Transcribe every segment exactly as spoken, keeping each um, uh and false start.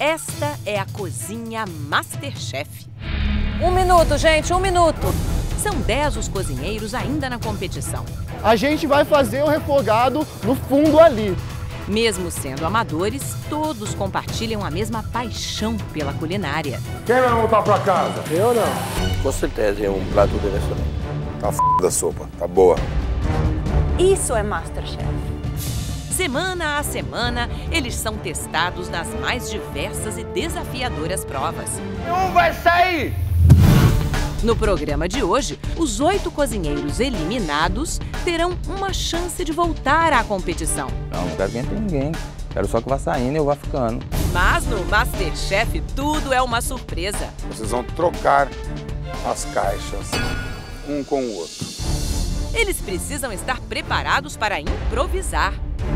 Esta é a Cozinha MasterChef. Um minuto, gente, um minuto. São dez os cozinheiros ainda na competição. A gente vai fazer o refogado no fundo ali. Mesmo sendo amadores, todos compartilham a mesma paixão pela culinária. Quem vai voltar pra casa? Eu não. Com certeza é um prato de restaurante. Tá f da sopa, tá boa. Isso é MasterChef. Semana a semana, eles são testados nas mais diversas e desafiadoras provas. Não vai sair! No programa de hoje, os oito cozinheiros eliminados terão uma chance de voltar à competição. Não, não quero que entre ninguém. Quero só que vá saindo e eu vá ficando. Mas no MasterChef, tudo é uma surpresa. Vocês vão trocar as caixas um com o outro. Eles precisam estar preparados para improvisar.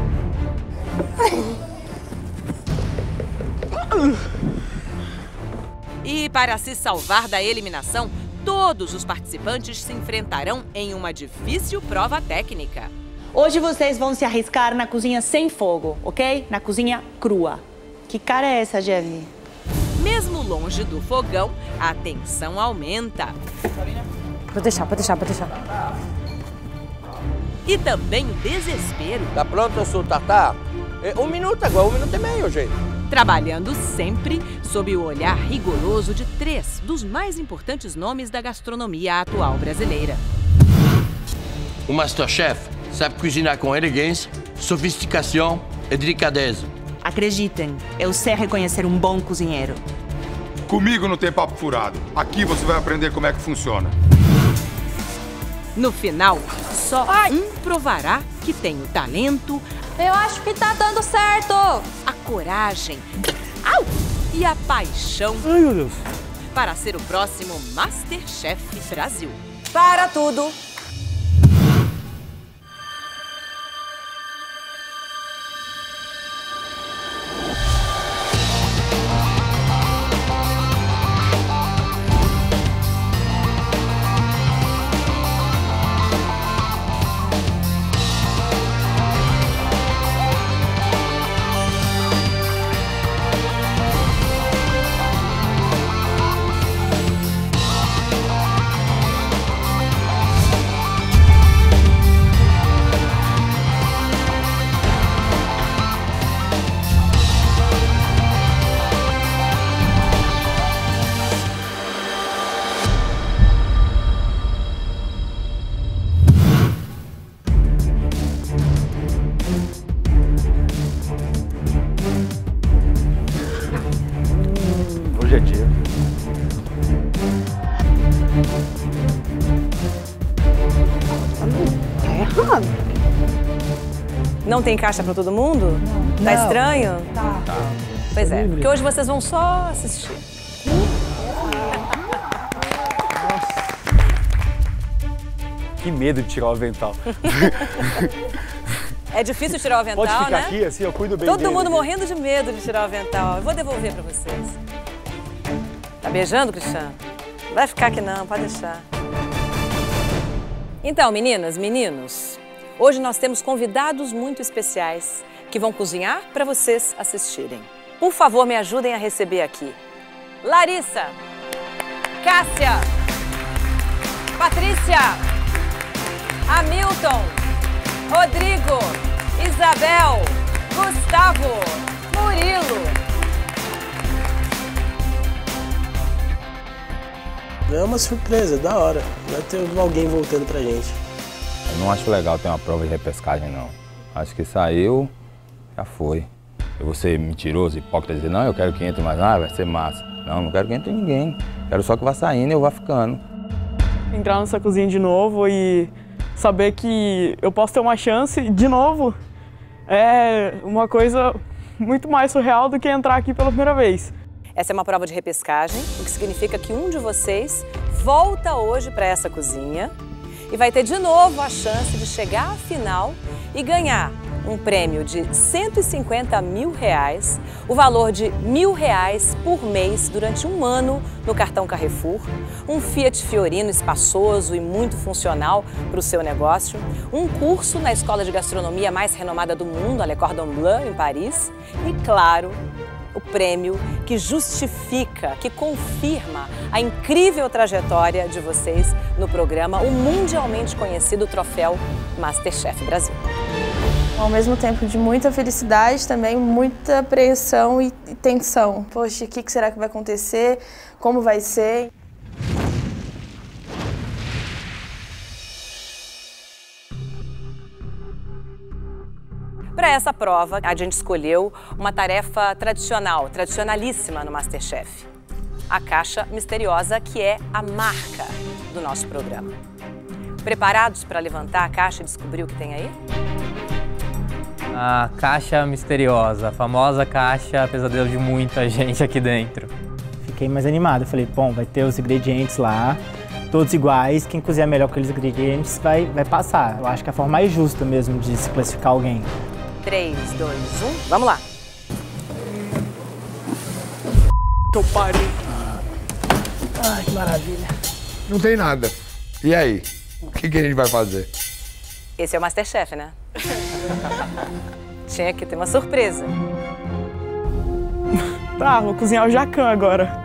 E para se salvar da eliminação, todos os participantes se enfrentarão em uma difícil prova técnica. Hoje vocês vão se arriscar na cozinha sem fogo, ok? Na cozinha crua. Que cara é essa, Jevi? Mesmo longe do fogão, a tensão aumenta. Pode deixar, pode deixar, pode deixar. E também o desespero. Tá pronto o seu tatá? É, um minuto agora, um minuto e meio, gente. Trabalhando sempre sob o olhar rigoroso de três dos mais importantes nomes da gastronomia atual brasileira. O MasterChef sabe cozinhar com elegância, sofisticação e delicadeza. Acreditem, eu sei reconhecer um bom cozinheiro. Comigo não tem papo furado. Aqui você vai aprender como é que funciona. No final, só um provará que tem o talento, Eu acho que tá dando certo. a coragem au, e a paixão Ai, meu Deus. para ser o próximo MasterChef Brasil. Para tudo. Hoje é dia. Não tem caixa pra todo mundo? Não. Tá estranho? Tá. Pois é, porque hoje vocês vão só assistir. Que medo de tirar o avental. É difícil tirar o avental, Pode ficar né? aqui, assim, eu cuido bem Todo dele. mundo morrendo de medo de tirar o avental. Eu vou devolver pra vocês. Tá beijando, Cristiano? Não vai ficar aqui não, pode deixar. Então, meninas, meninos, hoje nós temos convidados muito especiais que vão cozinhar para vocês assistirem. Por favor, me ajudem a receber aqui Larissa, Cássia, Patrícia, Hamilton, Rodrigo, Isabel, Gustavo, Murilo. É uma surpresa, da hora. Vai ter alguém voltando pra gente. Eu não acho legal ter uma prova de repescagem, não. Acho que saiu, já foi. Eu vou ser mentiroso, hipócrita, dizer, não, eu quero que entre mais, ah, vai ser massa. Não, não quero que entre ninguém. Quero só que vá saindo e eu vá ficando. Entrar nessa cozinha de novo e saber que eu posso ter uma chance de novo é uma coisa muito mais surreal do que entrar aqui pela primeira vez. Essa é uma prova de repescagem, o que significa que um de vocês volta hoje para essa cozinha e vai ter de novo a chance de chegar à final e ganhar um prêmio de cento e cinquenta mil reais, o valor de mil reais por mês durante um ano no cartão Carrefour, um Fiat Fiorino espaçoso e muito funcional para o seu negócio, um curso na escola de gastronomia mais renomada do mundo, a Le Cordon Bleu, em Paris, e, claro, o prêmio que justifica, que confirma a incrível trajetória de vocês no programa, o mundialmente conhecido troféu MasterChef Brasil. Ao mesmo tempo de muita felicidade, também muita apreensão e tensão. Poxa, o que será que vai acontecer? Como vai ser? Para essa prova, a gente escolheu uma tarefa tradicional, tradicionalíssima no MasterChef. A caixa misteriosa, que é a marca do nosso programa. Preparados para levantar a caixa e descobrir o que tem aí? A caixa misteriosa, a famosa caixa pesadelo de muita gente aqui dentro. Fiquei mais animado, falei, bom, vai ter os ingredientes lá, todos iguais, quem cozinhar melhor com aqueles ingredientes vai, vai passar. Eu acho que é a forma mais justa mesmo de se classificar alguém. três, dois, um, vamos lá. Eu parei. Ai, que maravilha. Não tem nada. E aí? O que, que a gente vai fazer? Esse é o MasterChef, né? Tinha que ter uma surpresa. Tá, vou cozinhar o jacan agora.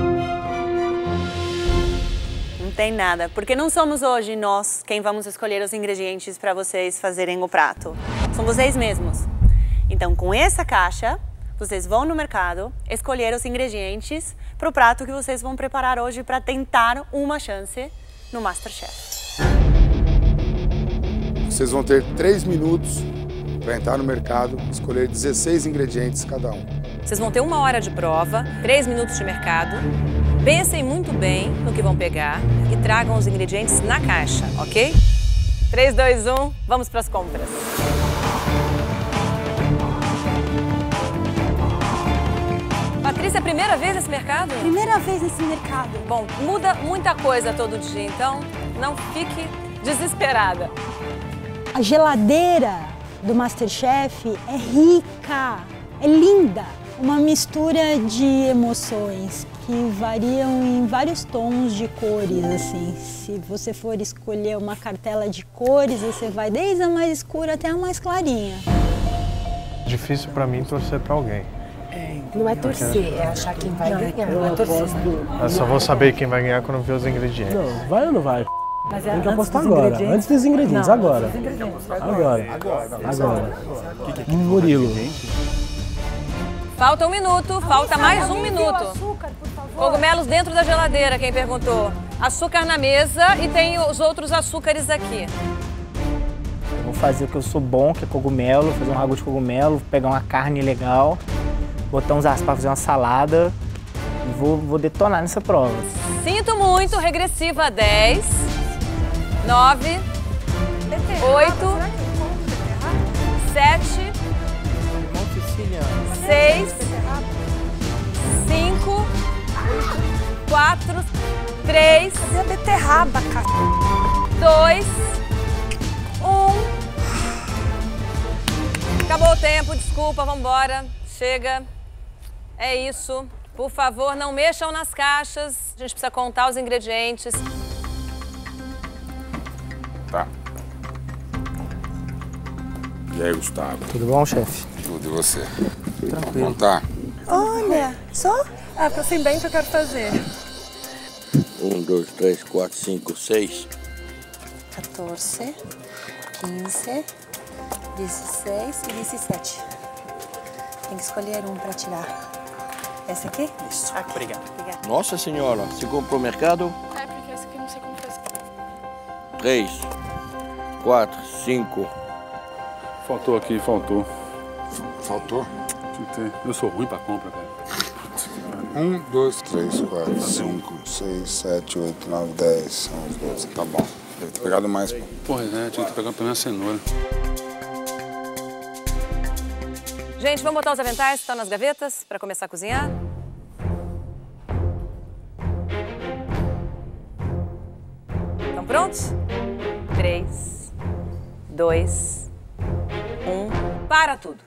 Não tem nada, porque não somos hoje nós quem vamos escolher os ingredientes para vocês fazerem o prato. São vocês mesmos. Então, com essa caixa, vocês vão no mercado escolher os ingredientes para o prato que vocês vão preparar hoje para tentar uma chance no MasterChef. Vocês vão ter três minutos para entrar no mercado, escolher dezesseis ingredientes cada um. Vocês vão ter uma hora de prova, três minutos de mercado. Pensem muito bem no que vão pegar e tragam os ingredientes na caixa, ok? três, dois, um, vamos para as compras. Patrícia, é a primeira vez nesse mercado? Primeira vez nesse mercado. Bom, muda muita coisa todo dia, então não fique desesperada. A geladeira do MasterChef é rica, é linda. Uma mistura de emoções que variam em vários tons de cores, assim. Se você for escolher uma cartela de cores, você vai desde a mais escura até a mais clarinha. Difícil pra mim torcer pra alguém. Não é torcer, é achar quem vai não, ganhar. Eu não é torcer. Eu só vou saber quem vai ganhar quando ver os ingredientes. Não, vai ou não vai? Mas é tem que apostar agora, antes dos ingredientes, não, agora. Antes dos ingredientes. Agora. Agora. Agora. Murilo. Falta um minuto, falta mais um minuto. Cogumelos dentro da geladeira, quem perguntou. Açúcar na mesa e tem os outros açúcares aqui. Eu vou fazer o que eu sou bom, que é cogumelo, fazer um ragu de cogumelo, pegar uma carne legal, botar uns aspas para fazer uma salada e vou, vou detonar nessa prova. Sinto muito, regressiva dez, nove, oito, sete, seis, cinco, quatro, três, cadê a beterraba, cara? dois, um. Acabou o tempo, desculpa, vambora. Chega. É isso. Por favor, não mexam nas caixas. A gente precisa contar os ingredientes. Tá. E aí, Gustavo? Tudo bom, chefe? Tudo, e você? Tranquilo. Contar? Olha, só? Ah, porque assim bem que eu quero fazer. Um, dois, três, quatro, cinco, seis. quatorze, quinze, dezesseis e dezessete. Tem que escolher um para tirar. Esse aqui? Isso. Aqui. Obrigado. Obrigada. Nossa senhora, você comprou mercado? É, porque esse aqui não sei como faz. Três, quatro, cinco. Faltou aqui, faltou. Faltou? Eu sou ruim pra compra, cara. Um, dois, três, quatro, cinco, seis, sete, oito, nove, dez, onze, doze. Tá bom. Deve ter pegado mais. Porra, né? Tinha que ter pegado também a cenoura. Gente, vamos botar os aventais que estão nas gavetas para começar a cozinhar? Estão prontos? Três, dois, um. Para tudo.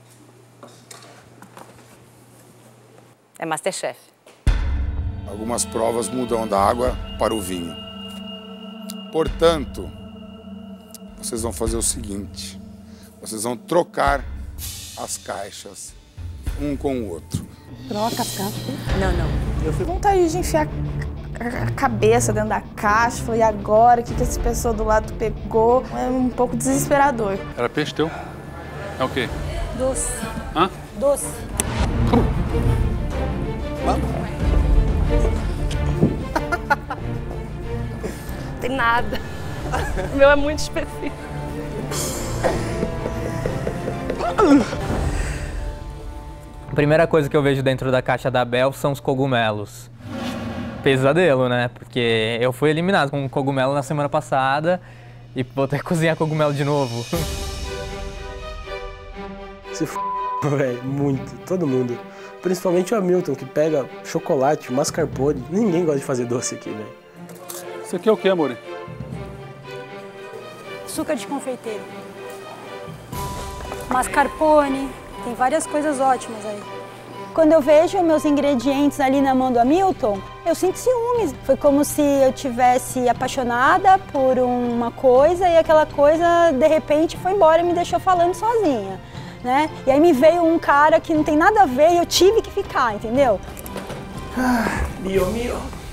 É MasterChef. Algumas provas mudam da água para o vinho. Portanto, vocês vão fazer o seguinte. Vocês vão trocar as caixas um com o outro. troca as caixas. Não, não. Eu fui com vontade de enfiar a cabeça dentro da caixa. Falei, e agora? O que, que essa pessoa do lado pegou? É um pouco desesperador. Era peixe teu? É o quê? Doce. Hã? Doce. Não tem nada. O meu é muito específico. A primeira coisa que eu vejo dentro da caixa da Bel são os cogumelos. Pesadelo, né? Porque eu fui eliminado com um cogumelo na semana passada e vou ter que cozinhar cogumelo de novo. Se f***, velho, muito. Todo mundo. Principalmente o Hamilton, que pega chocolate, mascarpone. Ninguém gosta de fazer doce aqui, velho. Isso aqui é o quê, amor? Açúcar de confeiteiro. Mascarpone. Tem várias coisas ótimas aí. Quando eu vejo meus ingredientes ali na mão do Hamilton, eu sinto ciúmes. Foi como se eu tivesse apaixonada por uma coisa e aquela coisa, de repente, foi embora e me deixou falando sozinha, né? E aí me veio um cara que não tem nada a ver e eu tive que ficar, entendeu? Ah, mio, mio.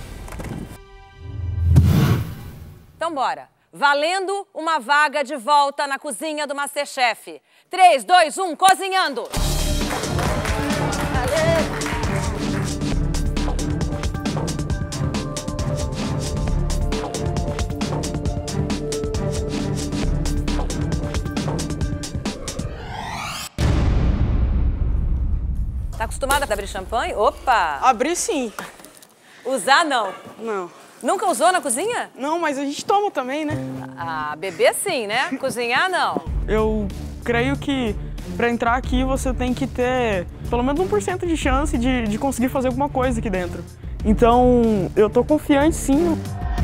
Então bora. Valendo uma vaga de volta na cozinha do MasterChef. três, dois, um, cozinhando! Tá acostumada a abrir champanhe? Opa! Abrir sim. Usar não? Não. Nunca usou na cozinha? Não, mas a gente toma também, né? Ah, beber sim, né? Cozinhar não. Eu creio que para entrar aqui você tem que ter pelo menos um por cento de chance de, de conseguir fazer alguma coisa aqui dentro. Então, eu tô confiante sim.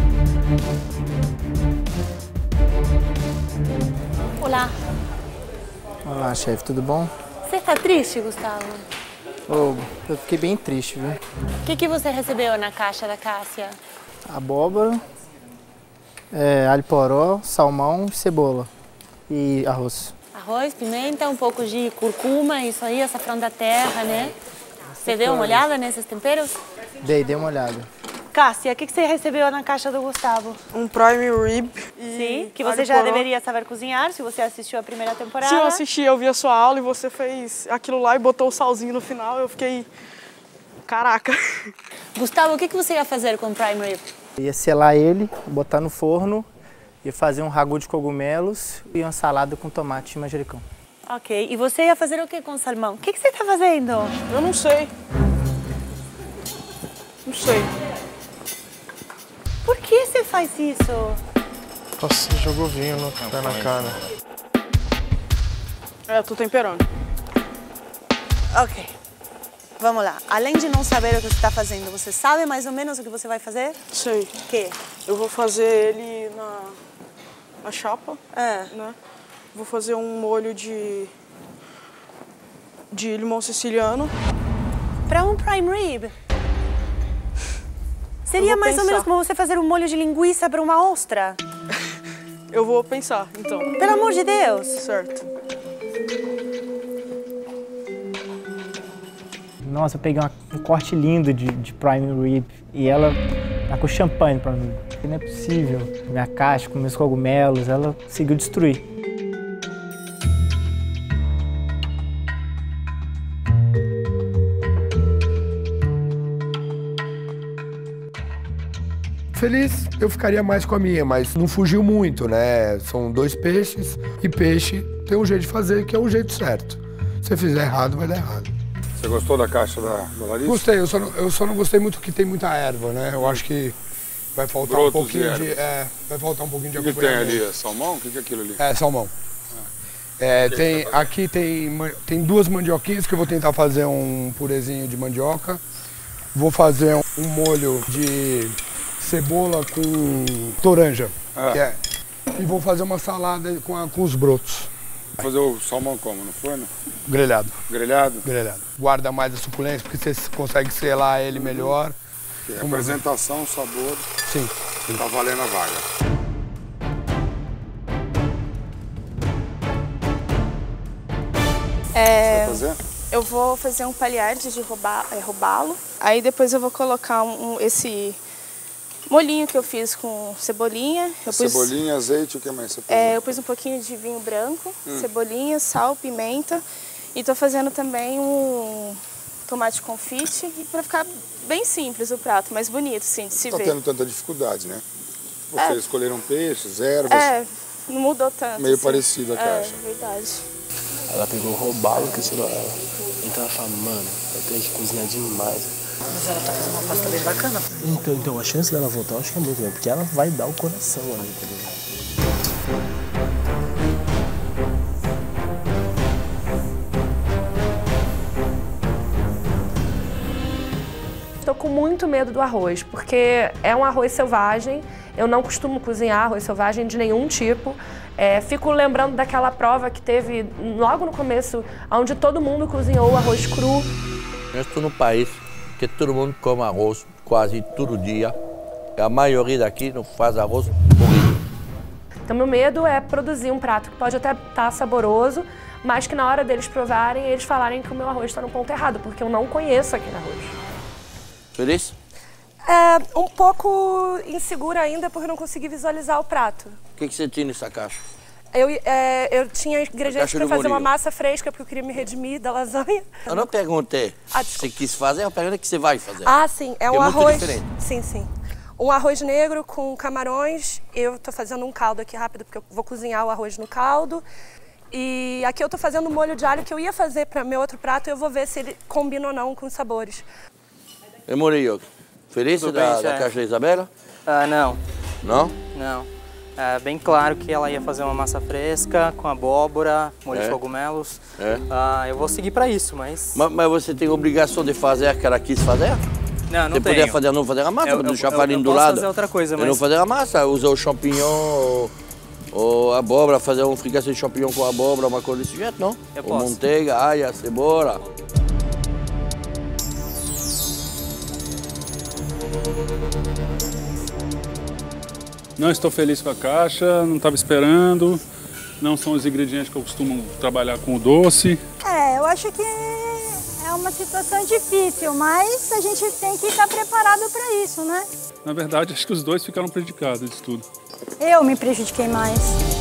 Olá. Olá, chefe, tudo bom? Você tá triste, Gustavo? Oh, eu fiquei bem triste, viu? O que, que você recebeu na caixa da Cássia? Abóbora, é, alho poró, salmão, cebola e arroz. Arroz, pimenta, um pouco de curcuma, isso aí, açafrão da terra, né? Você deu uma olhada nesses temperos? Dei, dei uma olhada. Cássia, o que, que você recebeu na caixa do Gustavo? Um prime rib. Sim, que você já deveria saber cozinhar, se você assistiu a primeira temporada. Sim, eu assisti, eu vi a sua aula e você fez aquilo lá e botou o salzinho no final, eu fiquei... Caraca! Gustavo, o que, que você ia fazer com o prime rib? Ia selar ele, botar no forno, ia fazer um ragu de cogumelos e uma salada com tomate e manjericão. Ok, e você ia fazer o que com o salmão? O que, que você está fazendo? Eu não sei. Não sei. Por que você faz isso? Nossa, jogou vinho no pé na cara. É, eu tô temperando. Ok. Vamos lá. Além de não saber o que você está fazendo, você sabe mais ou menos o que você vai fazer? Sei. O quê? Eu vou fazer ele na, na chapa, é. né? Vou fazer um molho de, de limão siciliano. Para um prime rib? Seria mais pensar. ou menos como você fazer um molho de linguiça para uma ostra? Eu vou pensar, então. Pelo amor de Deus! Certo. Nossa, eu peguei uma, um corte lindo de, de prime rib e ela tá com champanhe pra mim. Não é possível. Minha caixa com meus cogumelos, ela conseguiu destruir. Feliz, eu ficaria mais com a minha, mas não fugiu muito, né? São dois peixes e peixe tem um jeito de fazer que é o jeito certo. Se fizer errado, vai dar errado. Você gostou da caixa da, da Larissa? Gostei, eu só, não, eu só não gostei muito que tem muita erva, né? Eu acho que vai faltar Brotos um pouquinho de de. É, vai faltar um pouquinho de O que, que tem acompanhamento. ali? É salmão? O que, que é aquilo ali? É, salmão. É, tem, aqui tem, tem duas mandioquinhas que eu vou tentar fazer um purezinho de mandioca. Vou fazer um, um molho de cebola com toranja. Ah. Que é, e vou fazer uma salada com, a, com os brotos. Vou fazer o salmão como? No forno? Grelhado. Grelhado? Grelhado. Guarda mais a suculência porque você consegue selar ele melhor. Que é apresentação, sabor. Sim. Tá valendo a vaga. É... Você vai fazer? Eu vou fazer um palharte de roba, é, robalo. Aí depois eu vou colocar um, um, esse molhinho que eu fiz com cebolinha. Eu pus, Cebolinha, azeite, o que mais você pôs? É, eu pus um pouquinho de vinho branco, hum. cebolinha, sal, pimenta. E tô fazendo também um tomate confite para ficar bem simples o prato, mais bonito, sim, de se Não ver. tá tendo tanta dificuldade, né? Vocês É. escolheram peixes, ervas. É, não mudou tanto. Meio assim. parecido a caixa. É, verdade. Ela pegou o robalo que ensinou ela. Então ela fala, mano, eu tenho que cozinhar demais. Mas ela tá fazendo uma pasta bem bacana. Então, então a chance dela voltar eu acho que é muito grande, porque ela vai dar o coração ali, entendeu? Estou com muito medo do arroz, porque é um arroz selvagem, eu não costumo cozinhar arroz selvagem de nenhum tipo. É, fico lembrando daquela prova que teve logo no começo, onde todo mundo cozinhou o arroz cru. Eu estou num país que todo mundo come arroz quase todo dia. A maioria daqui não faz arroz horrível. Então meu medo é produzir um prato que pode até estar saboroso, mas que na hora deles provarem, eles falarem que o meu arroz está no ponto errado, porque eu não conheço aquele arroz. Feliz? É um pouco insegura ainda por não conseguir visualizar o prato. O que, que você tinha nessa caixa? Eu, é, eu tinha ingredientes para fazer molho. uma massa fresca, porque eu queria me redimir da lasanha. Eu não perguntei Ah, se quis fazer, eu perguntei o que você vai fazer. Ah, sim, é Que um é muito arroz. diferente. Sim, sim. Um arroz negro com camarões. Eu tô fazendo um caldo aqui rápido, porque eu vou cozinhar o arroz no caldo. E aqui eu tô fazendo um molho de alho que eu ia fazer para meu outro prato, e eu vou ver se ele combina ou não com os sabores. E Murilo, feliz Tudo da, bem, da chefe. caixa da Isabela? Ah, não. Não? Não. É bem claro que ela ia fazer uma massa fresca, com abóbora, molho É. de cogumelos. É. Ah, eu vou seguir para isso, mas... Mas, mas você tem obrigação de fazer a que ela quis fazer? Não, não Você tenho. podia fazer, não fazer a massa, Eu- deixar eu- a farinha eu do posso lado. fazer outra coisa, E mas- não fazer a massa, usar o champignon ou, ou abóbora, fazer um fricassê de champignon com abóbora, uma coisa desse jeito, não? Eu ou posso. manteiga, alha, cebola. Não estou feliz com a caixa, não estava esperando. Não são os ingredientes que eu costumo trabalhar com o doce. É, eu acho que é uma situação difícil, mas a gente tem que estar preparado para isso, né? Na verdade, acho que os dois ficaram prejudicados disso tudo. Eu me prejudiquei mais.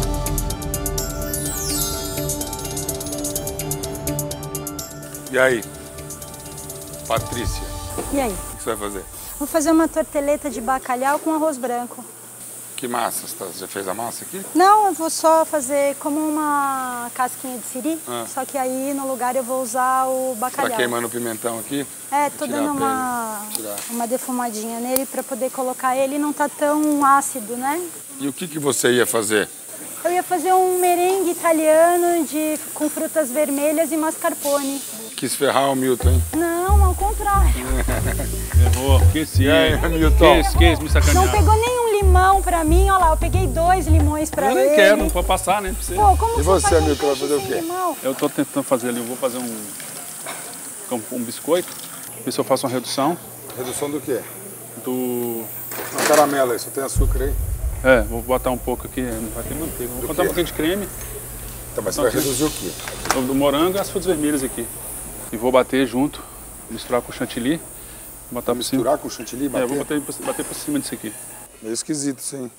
E aí? Patrícia, E aí? o que você vai fazer? Vou fazer uma torteleta de bacalhau com arroz branco. Que massa? Você tá- Você fez a massa aqui? Não, eu vou só fazer como uma casquinha de siri, Ah. só que aí no lugar eu vou usar o Tá bacalhau. queimando o pimentão aqui? É, tô Tirar dando a uma, pele, tirar. uma defumadinha nele para poder colocar ele e não tá tão ácido, né? E o que, que você ia fazer? Eu ia fazer um merengue italiano de, com frutas vermelhas e mascarpone. Quis ferrar o Milton, hein? Não, ao contrário. Errou, esqueci. E aí, Milton? Esqueci, esqueci, me sacanearam. Não pegou nenhum limão pra mim, olha lá, eu peguei dois limões pra Eu ele. nem quero, não pode passar, né? Pra você. Pô, como E você você, faz um Milton, vai peixe fazer o sem quê? limão? Eu tô tentando fazer ali, eu vou fazer um, um, um biscoito. Ver se eu faço uma redução. Redução do quê? Do... Uma caramela aí, só tem açúcar aí? É, vou botar um pouco aqui, não vai ter manteiga. Vou Do botar um quê? pouquinho de creme. Então, mas você vai reduzir o quê? Do morango e as frutas vermelhas aqui. E vou bater junto, misturar com chantilly. Botar por cima. Misturar com chantilly e bater? É, vou bater, bater por cima disso aqui. Meio esquisito isso aí.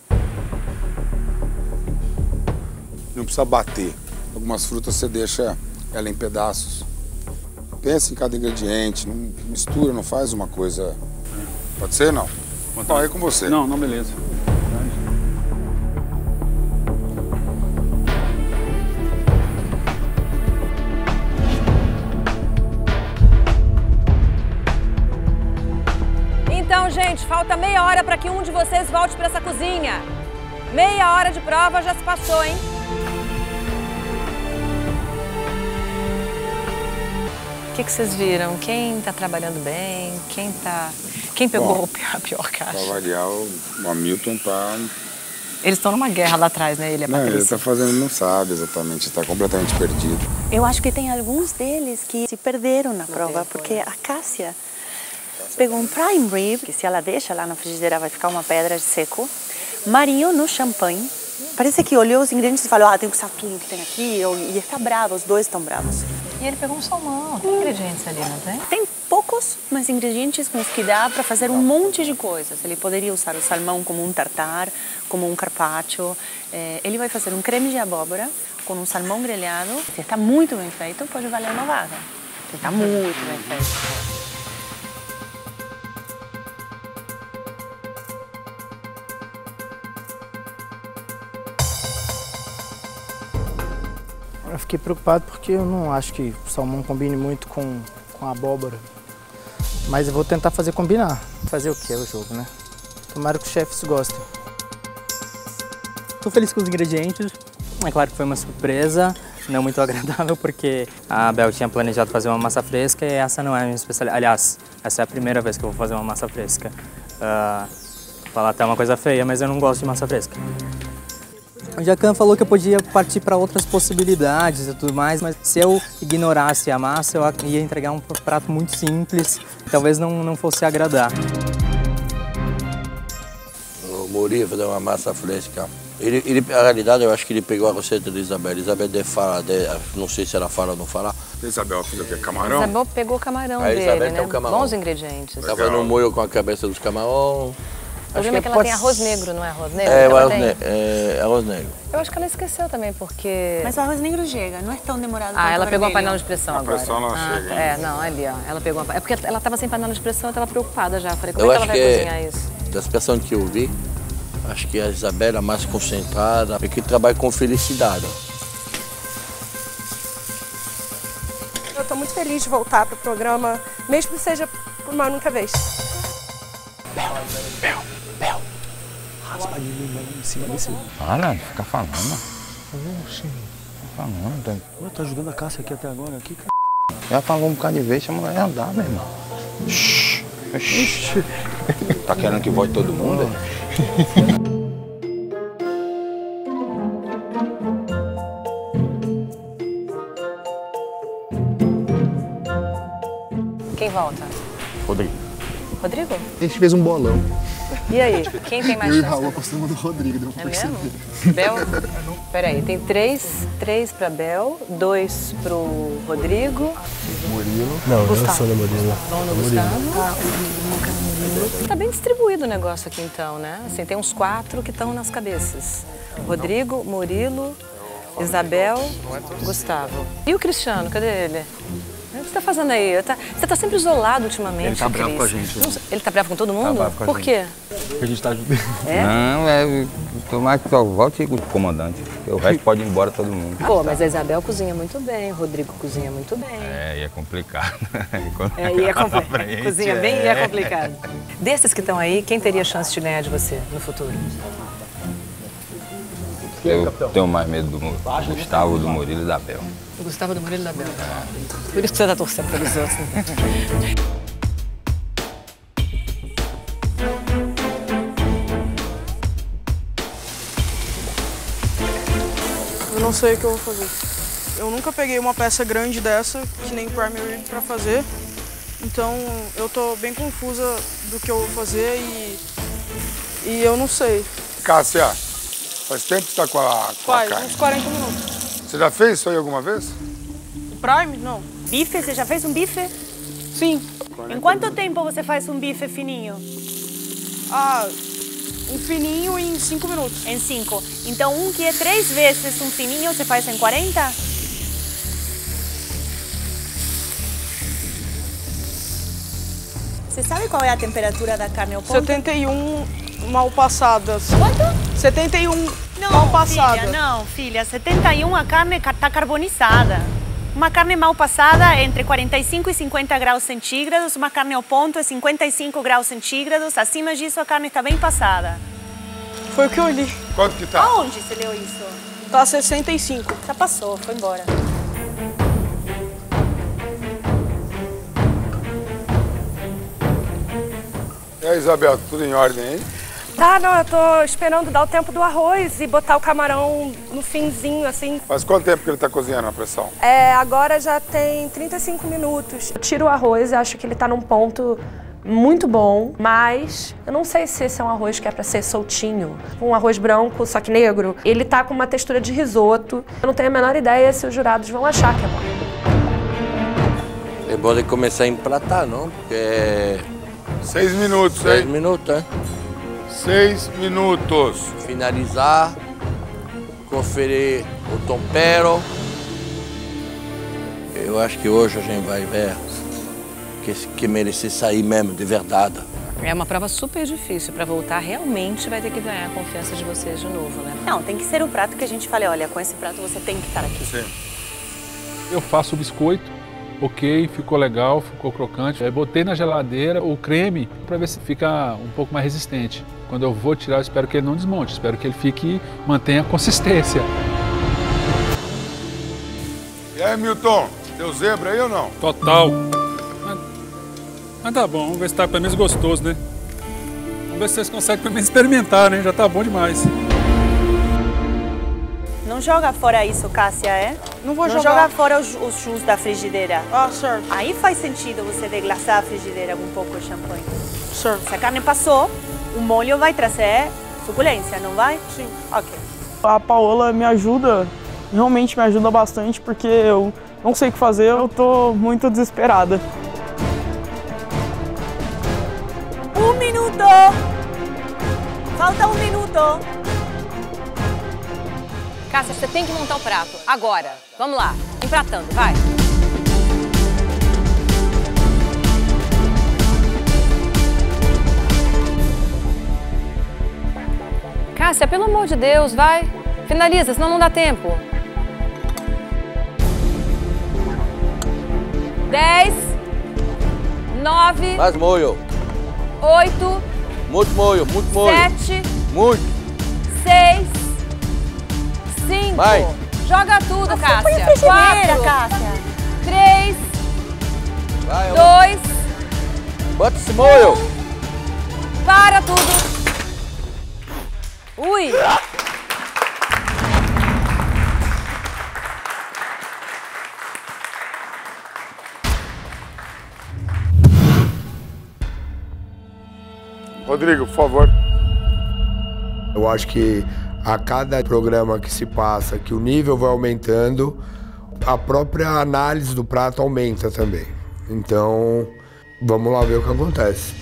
Não precisa bater. Algumas frutas você deixa ela em pedaços. Pensa em cada ingrediente, não mistura, não faz uma coisa... Pode ser, não? Bom, aí é com você. Não, não, beleza. Então, gente, falta meia hora para que um de vocês volte para essa cozinha. Meia hora de prova já se passou, hein? O que, que vocês viram? Quem tá trabalhando bem? Quem tá... Quem pegou Bom, a pior caixa? Para avaliar, o o Hamilton tá... Eles estão numa guerra lá atrás, né? Ele é Não, ele Patrícia. tá fazendo, não sabe exatamente, está completamente perdido. Eu acho que tem alguns deles que se perderam na prova, porque a Cássia pegou um prime rib, que se ela deixa lá na frigideira vai ficar uma pedra de seco, marinhou no champanhe. Parece que olhou os ingredientes e falou, ah, tem que usar tudo que tem aqui, e está brava, os dois estão bravos. E ele pegou um salmão. Tem ingredientes ali, não tem? Tem poucos, mas ingredientes com os que dá para fazer um monte de coisas. Ele poderia usar o salmão como um tartar, como um carpaccio. É, ele vai fazer um creme de abóbora com um salmão grelhado. Se está muito bem feito, pode valer uma vaga. Se está muito bem feito. Eu fiquei preocupado porque eu não acho que o salmão combine muito com, com a abóbora. Mas eu vou tentar fazer combinar. Fazer o que é o jogo, né? Tomara que os chefes gostem. Tô feliz com os ingredientes. É claro que foi uma surpresa, não muito agradável, porque a Bel tinha planejado fazer uma massa fresca e essa não é a minha especialidade. Aliás, essa é a primeira vez que eu vou fazer uma massa fresca. Uh, falar até uma coisa feia, mas eu não gosto de massa fresca. O Jacan falou que eu podia partir para outras possibilidades e tudo mais, mas se eu ignorasse a massa, eu ia entregar um prato muito simples, talvez não, não fosse agradar. O Muri ia fazer uma massa fresca. Ele, ele, na realidade, eu acho que ele pegou a receita da Isabel. Isabel deve falar, de, não sei se ela fala ou não fala. Isabel fez o quê? Camarão? Isabel pegou o camarão a dele, Isabel né? Tem um camarão. Bons ingredientes. Ela fazendo um molho com a cabeça dos camarões. O problema é que ela pode... tem arroz negro, não é arroz negro? É, ela arroz, tem? ne é arroz negro. Eu acho que ela esqueceu também, porque... Mas o arroz negro chega, não é tão demorado. Ah, ela pegou a vermelho. panela de pressão A agora. pressão não ah, chega. É, não, ali, ó. Ela pegou a... É porque ela estava sem panela de pressão, eu estava preocupada já. Falei, como Eu é que ela acho vai que cozinhar isso? Das pessoas que eu vi, acho que a Isabela é mais concentrada, porque trabalha com felicidade. Eu estou muito feliz de voltar para o programa, mesmo que seja por uma única vez. Bel, Bel, Bel. Raspa de limão em cima desse... Fala, fica falando. Oxi. Fica falando. Tá... Ué, tá ajudando a Cássia aqui até agora? Aqui, c... Já falou um bocado de vez, chama ela andar, meu irmão. Shhh. Shhh. Tá querendo que volte todo mundo? Quem volta? Rodrigo. Rodrigo? A gente fez um bolão. E aí, quem tem mais Eu e o chance? Raul apostamos no Rodrigo, deu pra É perceber. mesmo? Bel? Peraí, tem três, três pra Bel, dois pro Rodrigo. Murilo. Não, Gustavo. eu sou da Murilo. Vão no Gustavo. Ah, Murilo. Tá bem distribuído o negócio aqui então, né? Assim, tem uns quatro que estão nas cabeças. Rodrigo, Murilo, Isabel, Gustavo. E o Cristiano, cadê ele? O que você tá fazendo aí? Tá, você tá sempre isolado ultimamente, Ele tá bravo Cris. com a gente. Não sei, ele tá bravo com todo mundo? bravo com a Por gente. quê? Porque a gente tá ajudando. É? Não, é. Tomara que só volte o comandante. Porque o resto pode ir embora todo mundo. Pô, mas a Isabel cozinha muito bem, o Rodrigo cozinha muito bem. É, e é complicado. É, e é complicado. Frente, Cozinha bem é. e é complicado. Desses que estão aí, quem teria chance de ganhar de você no futuro? Eu tenho mais medo do Mu- Gustavo, do Murilo e da Bel. O Gustavo do Murilo da Bel. Por isso que você tá torcendo pelos outros. Né? Eu não sei o que eu vou fazer. Eu nunca peguei uma peça grande dessa, que nem Prime Rib, pra fazer. Então eu tô bem confusa do que eu vou fazer e, e eu não sei. Cássia, faz tempo que você tá com a, com a Faz, carne. uns quarenta minutos. Você já fez isso aí alguma vez? O Prime? Não. Bife? Você já fez um bife? Sim. Em quanto tempo você faz um bife fininho? Ah, um fininho em cinco minutos. Em cinco. Então um que é três vezes um fininho, você faz em quarenta? Você sabe qual é a temperatura da carne ao ponto? setenta e um mal passadas. Quanto? setenta e um Não, mal passada. filha, não, filha. setenta e um a carne está carbonizada. Uma carne mal passada é entre quarenta e cinco e cinquenta graus centígrados, uma carne ao ponto é cinquenta e cinco graus centígrados, acima disso a carne está bem passada. Foi o que eu li. Quanto que tá? Aonde você leu isso? Tá sessenta e cinco. Já passou, foi embora. E aí, Isabel, tudo em ordem aí? Tá, não, eu tô esperando dar o tempo do arroz e botar o camarão no finzinho, assim. Faz quanto tempo que ele tá cozinhando na pressão? É, agora já tem trinta e cinco minutos. Eu tiro o arroz e acho que ele tá num ponto muito bom, mas eu não sei se esse é um arroz que é pra ser soltinho. Um arroz branco, só que negro. Ele tá com uma textura de risoto. Eu não tenho a menor ideia se os jurados vão achar que é bom. É bom de começar a empratar, não? Porque... Seis minutos, hein? Seis minutos, hein? Seis minutos. Finalizar, conferir o tempero. Eu acho que hoje a gente vai ver que, que merece sair mesmo, de verdade. É uma prova super difícil. Para voltar, realmente vai ter que ganhar a confiança de vocês de novo, né? Não, tem que ser o prato que a gente fale, olha, com esse prato você tem que estar aqui. Sim. Eu faço o biscoito, ok, ficou legal, ficou crocante. Eu botei na geladeira o creme para ver se fica um pouco mais resistente. Quando eu vou tirar, eu espero que ele não desmonte, espero que ele fique, mantenha a consistência. E aí, Milton, deu zebra aí ou não? Total. Mas, mas tá bom, vamos ver se tá pelo menos gostoso, né? Vamos ver se vocês conseguem pelo menos experimentar, né? Já tá bom demais. Não joga fora isso, Cássia, é? Não vou Não jogar. joga fora os, os jus da frigideira. Ah, certo. Aí faz sentido você deglaçar a frigideira com um pouco de champanhe. Certo. Se a carne passou, o molho vai trazer suculência, não vai? Sim. Ok. A Paola me ajuda, realmente me ajuda bastante, porque eu não sei o que fazer, eu tô muito desesperada. Um minuto! Falta um minuto. Cássia, você tem que montar o prato. Agora. Vamos lá. Empratando, vai. Cássia, pelo amor de Deus, vai. Finaliza, senão não dá tempo. Dez. Nove. Mais molho. Oito. Muito molho, muito molho. Sete. Muito. Seis. Cinco. Vai. Joga tudo, Cássia. Põe a frigideira, Quatro. Cássia. Três. Vai, eu... Dois. Bota esse molho. Um. Para tudo. Ui. Rodrigo, por favor. Eu acho que a cada programa que se passa, que o nível vai aumentando, a própria análise do prato aumenta também. Então, vamos lá ver o que acontece.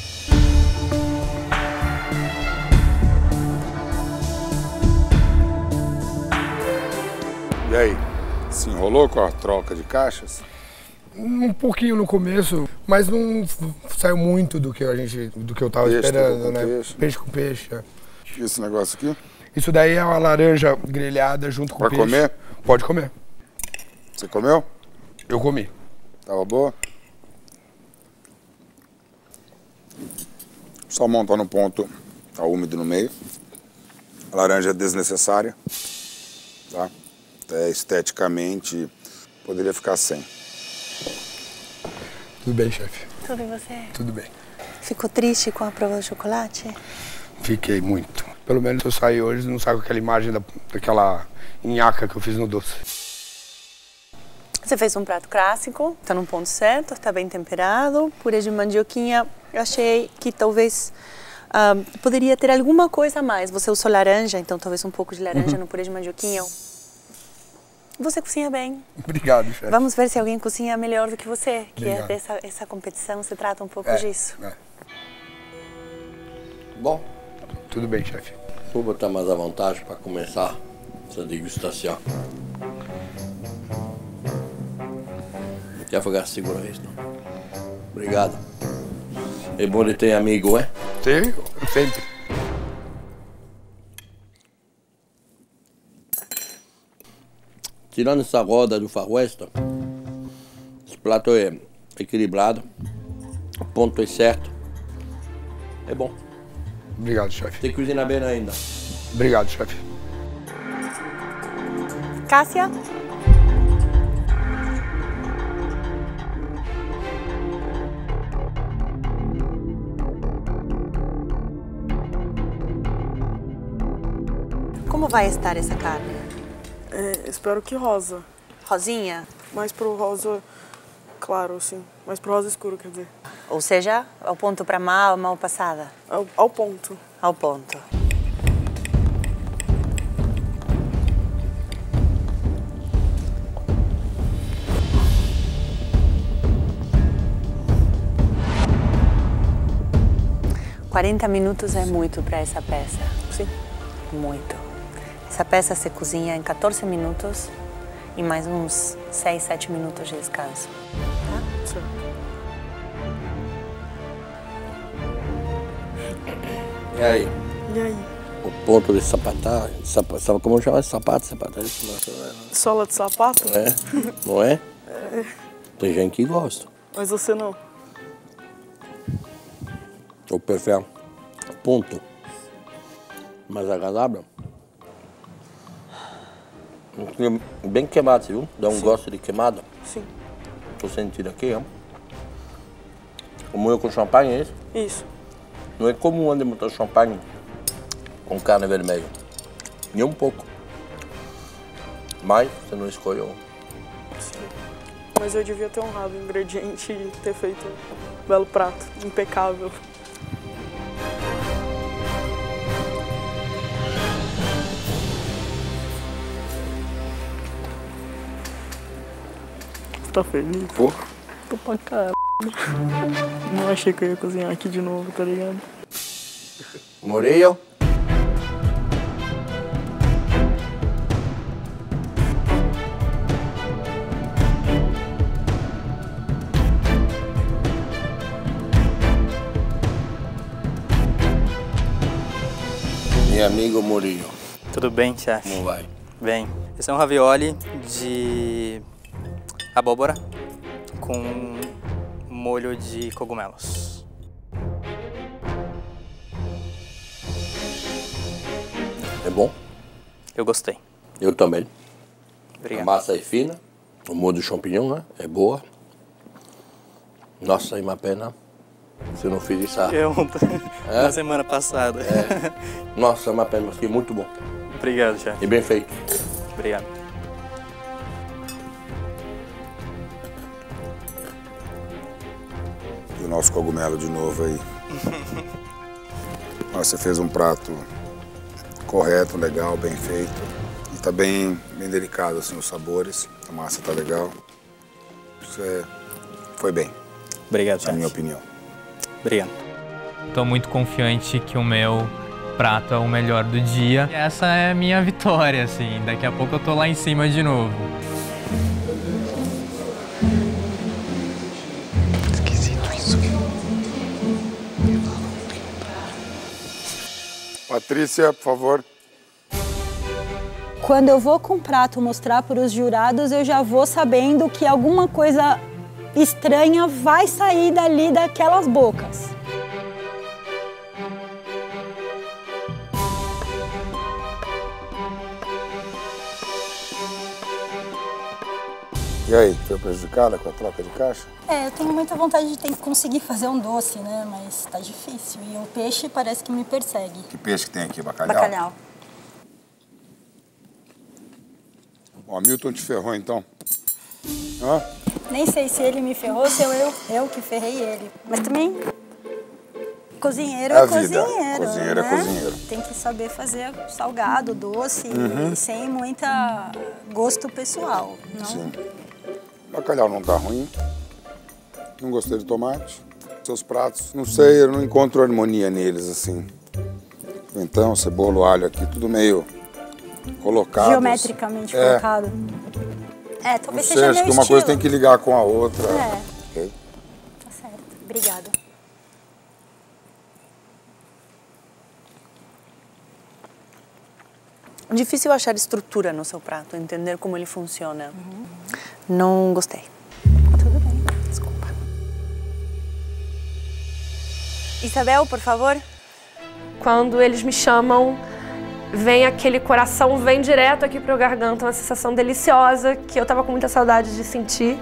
E aí, se enrolou com a troca de caixas? Um pouquinho no começo, mas não saiu muito do que a gente, do que eu tava Peixe, esperando, com né? Peixe. Peixe com peixe. É. E esse negócio aqui? Isso daí é uma laranja grelhada junto com Pra peixe. comer? Pode comer. Você comeu? Eu comi. Tava boa? Só montar no ponto, tá úmido no meio. A laranja é desnecessária, tá? Até esteticamente poderia ficar sem. Tudo bem, chefe. Tudo bem você? Tudo bem. Ficou triste com a prova de chocolate? Fiquei muito. Pelo menos eu saí hoje, não saio com aquela imagem da, daquela nhaca que eu fiz no doce. Você fez um prato clássico, tá no ponto certo, tá bem temperado. Purê de mandioquinha, eu achei que talvez uh, poderia ter alguma coisa a mais. Você usou laranja, então talvez um pouco de laranja Uhum. no purê de mandioquinha. Você cozinha bem. Obrigado, chefe. Vamos ver se alguém cozinha melhor do que você, que Obrigado. é dessa essa competição, se trata um pouco É, disso. é. Bom, tudo bem, chefe. Vou botar mais à vontade para começar essa degustação. Não quer ficar seguro isso, não? Obrigado. É bom de ter amigo, é? Sim, sempre. Tirando essa roda do faroeste, esse prato é equilibrado, o ponto é certo. É bom. Obrigado, chefe. Você cozinha bem ainda. Obrigado, chefe. Cássia? Como vai estar essa carne? É, espero que rosa. Rosinha? Mais pro rosa claro, assim. Mais pro rosa escuro, quer dizer. Ou seja, ao ponto para mal, mal passada? Ao, ao ponto. Ao ponto. quarenta minutos é muito para essa peça. Sim. Muito. Essa peça se cozinha em quatorze minutos e mais uns seis, sete minutos de descanso. Tá? Sim. E aí? E aí? O ponto de sapatar, sap, sabe como chama esse sapato? Sapato é isso? Sola de sapato? É, não é? É. Tem gente que gosta. Mas você não? Eu prefiro ponto mais agradável. Bem queimado, viu? Dá um Sim. gosto de queimada. Sim. Tô sentindo aqui, ó. O molho com champanhe, é isso? Isso. Não é comum onde botar champanhe com carne vermelha. Nem um pouco. Mas você não escolheu. Sim. Mas eu devia ter honrado o ingrediente e ter feito um belo prato, impecável. Tá feliz? Pô. Tô pra caralho. Não achei que eu ia cozinhar aqui de novo, tá ligado? Moreio. Meu amigo Murillo. Tudo bem, chefe? Como vai? Bem. Esse é um ravioli de abóbora com molho de cogumelos. É bom? Eu gostei. Eu também. Obrigado. A massa é fina, o molho de champignon, né? É boa. Nossa, é uma pena. Você não fez isso Eu, é? na semana passada. É. Nossa, é uma pena, mas foi muito bom. Obrigado, chefe. E bem feito. Obrigado. E o nosso cogumelo de novo aí. Nossa, você fez um prato correto, legal, bem feito. E tá bem, bem delicado assim os sabores. A massa tá legal. Você foi bem. Obrigado, chefe. Na minha opinião. Obrigado. Tô muito confiante que o meu prato é o melhor do dia. E essa é a minha vitória, assim. Daqui a pouco eu tô lá em cima de novo. Esquisito isso. Patrícia, por favor. Quando eu vou com o prato mostrar para os jurados, eu já vou sabendo que alguma coisa estranha vai sair dali daquelas bocas. E aí, foi prejudicada com a troca de caixa? É, eu tenho muita vontade de ter que conseguir fazer um doce, né? Mas tá difícil. E o peixe parece que me persegue. Que peixe que tem aqui? Bacalhau? Bacalhau. O Hamilton te ferrou, então? Hã? Nem sei se ele me ferrou, se eu, eu, eu que ferrei ele. Mas também, cozinheiro é, é vida. cozinheiro, Cozinheiro né? é cozinheiro. Tem que saber fazer salgado, doce, Uhum. e sem muita gosto pessoal, não? Sim. O bacalhau não tá ruim. Não gostei de tomate. Seus pratos, não sei, eu não encontro harmonia neles, assim. Então, cebola, alho aqui, tudo meio colocado. Geometricamente é. colocado. É, Não talvez sei, seja acho meu que uma estilo. coisa tem que ligar com a outra. É. Okay. Tá certo. Obrigada. Difícil achar estrutura no seu prato, entender como ele funciona. Uhum. Não gostei. Tudo bem. Desculpa. Isabel, por favor. Quando eles me chamam, vem aquele coração, vem direto aqui para o garganta, uma sensação deliciosa que eu tava com muita saudade de sentir.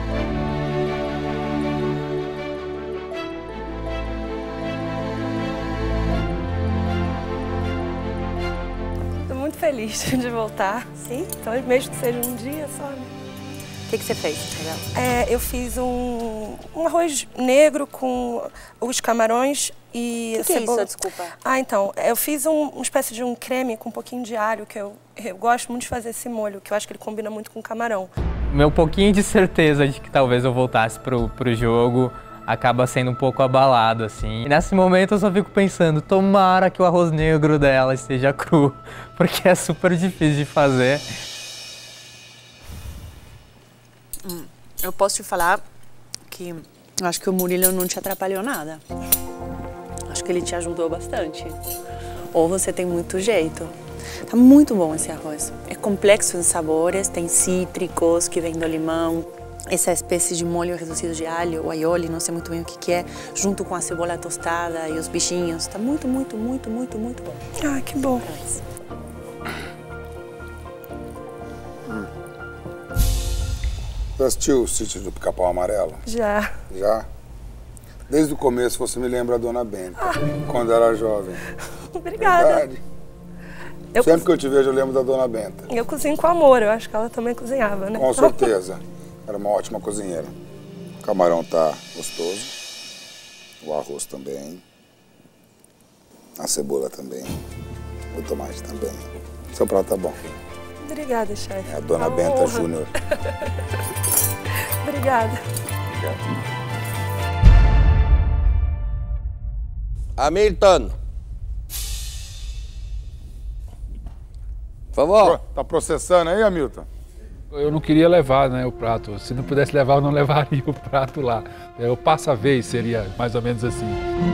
Tô muito feliz de voltar. Sim? Então, mesmo que seja um dia só, né? O que, que você fez, Isabel? É, eu fiz um, um arroz negro com os camarões e que que cebola. é isso? Desculpa. Ah, então, eu fiz um, uma espécie de um creme com um pouquinho de alho, que eu, eu gosto muito de fazer esse molho, que eu acho que ele combina muito com camarão. Meu pouquinho de certeza de que talvez eu voltasse pro, pro jogo acaba sendo um pouco abalado, assim. E nesse momento eu só fico pensando, tomara que o arroz negro dela esteja cru, porque é super difícil de fazer. Hum, eu posso te falar que eu acho que o Murilo não te atrapalhou nada. Acho que ele te ajudou bastante. Ou você tem muito jeito. Tá muito bom esse arroz. É complexo em sabores, tem cítricos que vem do limão, essa espécie de molho reduzido de alho, o aioli, não sei muito bem o que que é, junto com a cebola tostada e os bichinhos. Tá muito, muito, muito, muito, muito bom. Ah, que bom. Hum. Você assistiu o Sítio do Pica-Pau Amarelo? Já. Já? Desde o começo você me lembra a Dona Benta, ah. quando era jovem. Obrigada. Verdade. Eu Sempre que eu te vejo, eu lembro da Dona Benta. Eu cozinho com amor, eu acho que ela também cozinhava, né? Com certeza. Era uma ótima cozinheira. O camarão tá gostoso. O arroz também. A cebola também. O tomate também. Seu prato tá bom. Obrigada, chefe. É a Dona Benta Júnior. Obrigada. Obrigado. Hamilton. Por favor. Tá processando aí, Hamilton? Eu não queria levar, né, o prato. Se não pudesse levar, eu não levaria o prato lá. Eu passo a vez, seria mais ou menos assim.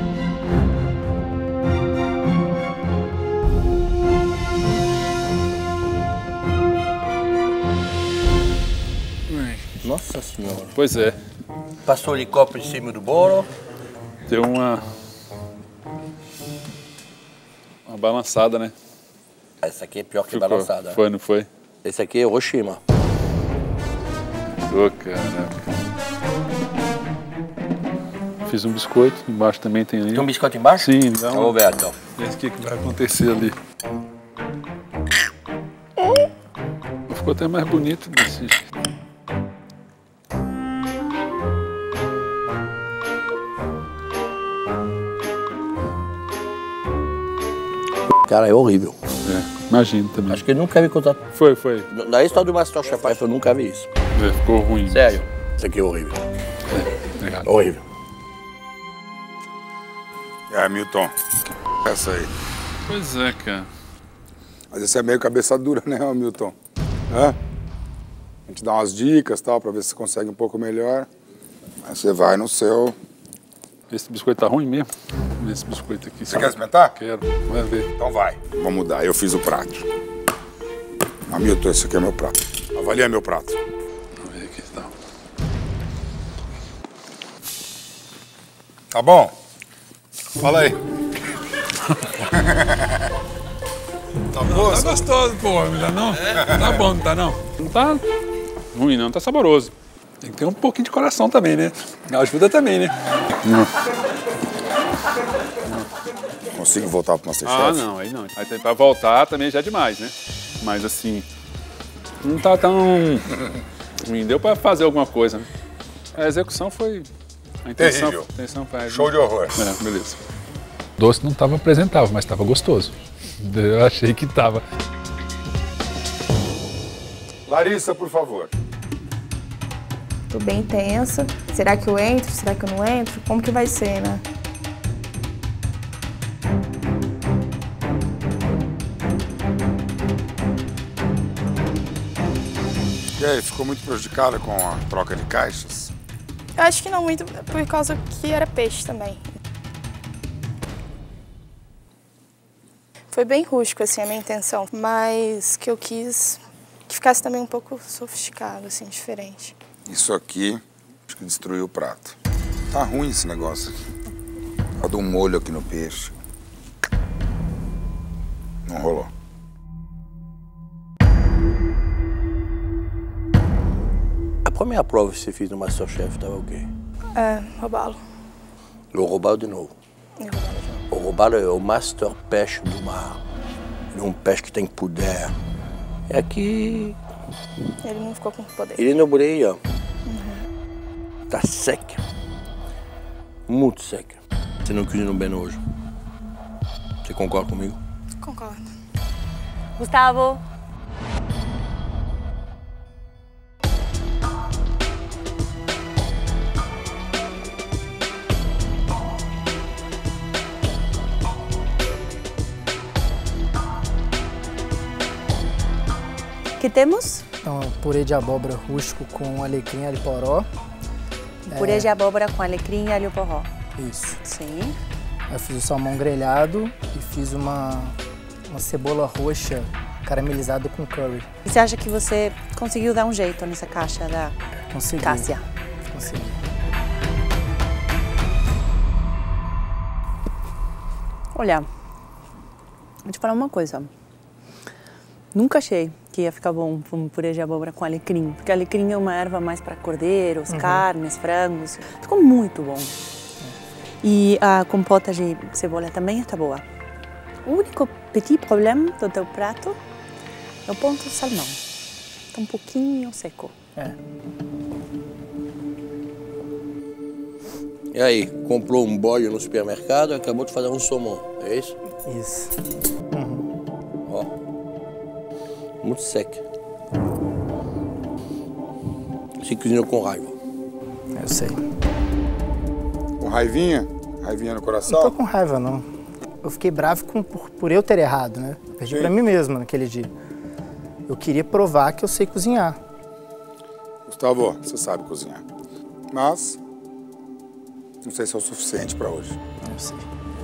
Nossa Senhora. Pois é. Passou o helicóptero em cima do bolo. Deu uma... uma balançada, né? Essa aqui é pior que Ficou. balançada. Foi, não foi? Esse aqui é Hiroshima. Ô, oh, caraca. Fiz um biscoito, embaixo também tem ali. Tem um biscoito embaixo? Sim, dá uma... Vamos ver, então. Vê o que que vai acontecer ali. Ficou até mais bonito desse... Cara, é horrível. É, imagino também. Acho que eu nunca vi coisa... Foi, foi. Na história do MasterChef, eu nunca vi isso. É, ficou ruim. Sério. Isso aqui é horrível. É, obrigado. Horrível. É, Hamilton, que essa aí? Pois é, cara. Mas esse é meio cabeça dura, né, Hamilton? Hã? A gente dá umas dicas, tal, pra ver se você consegue um pouco melhor. Aí você vai no seu... Esse biscoito tá ruim mesmo? Esse biscoito aqui. Você quer experimentar? Quero, vai ver. Então vai. Vamos mudar, eu fiz o prato. Hamilton, esse aqui é meu prato. Avalia meu prato. Vamos ver aqui, então. Tá bom? Fala aí. Tá bom? Tá gostoso, pô, não tá não? Tá bom, não tá não? Não tá ruim não, tá saboroso. Tem que ter um pouquinho de coração também, né? Ajuda também, né? Não. Consigo voltar pro MasterChef? Ah, não, aí não. Aí pra voltar também já é demais, né? Mas assim, não tá tão ruim. Deu pra fazer alguma coisa, né? A execução foi... A intenção, Terrível. A intenção foi... Show de horror. É, beleza. O doce não tava apresentável, mas tava gostoso. Eu achei que tava. Larissa, por favor. Tô bem tensa. Será que eu entro? Será que eu não entro? Como que vai ser, né? E aí, ficou muito prejudicada com a troca de caixas? Eu acho que não muito, por causa que era peixe também. Foi bem rústico, assim, a minha intenção, mas que eu quis que ficasse também um pouco sofisticado, assim, diferente. Isso aqui, acho que destruiu o prato. Tá ruim esse negócio aqui. Eu dou um molho aqui no peixe. Não rolou. A primeira prova que você fez no MasterChef estava o quê? É, robalo. O robalo de novo. E robalo de novo. O robalo é o master peixe do mar. Ele é um peixe que tem poder. É que... Ele não ficou com poder. Ele não brilha. Uhum. Tá seca. Muito seca. Você não cozinhou bem hoje. Você concorda comigo? Concordo. Gustavo. que temos? Então, purê de abóbora rústico com alecrim e alho poró. Purê É, de abóbora com alecrim e alho poró. Isso. Sim. Eu fiz o salmão grelhado e fiz uma, uma cebola roxa caramelizada com curry. E você acha que você conseguiu dar um jeito nessa caixa da Consegui. Cássia? Consegui. Olha, vou te falar uma coisa. Nunca achei que ia ficar bom um purê de abóbora com alecrim, porque alecrim é uma erva mais para cordeiros, Uhum. carnes, frangos. Ficou muito bom. E a compota de cebola também está boa. O único petit problema do teu prato é o ponto do salmão. Está um pouquinho seco. É. E aí, comprou um bolho no supermercado e acabou de fazer um salmão, é isso? Isso. Ó, muito seco. Se cozinhou com raiva. Eu sei. Com raivinha? Raivinha no coração? Não tô com raiva, não. Eu fiquei bravo com, por, por eu ter errado, né? Perdi Sim. pra mim mesmo naquele dia. Eu queria provar que eu sei cozinhar. Gustavo, você sabe cozinhar. Mas não sei se é o suficiente para hoje. Eu sei.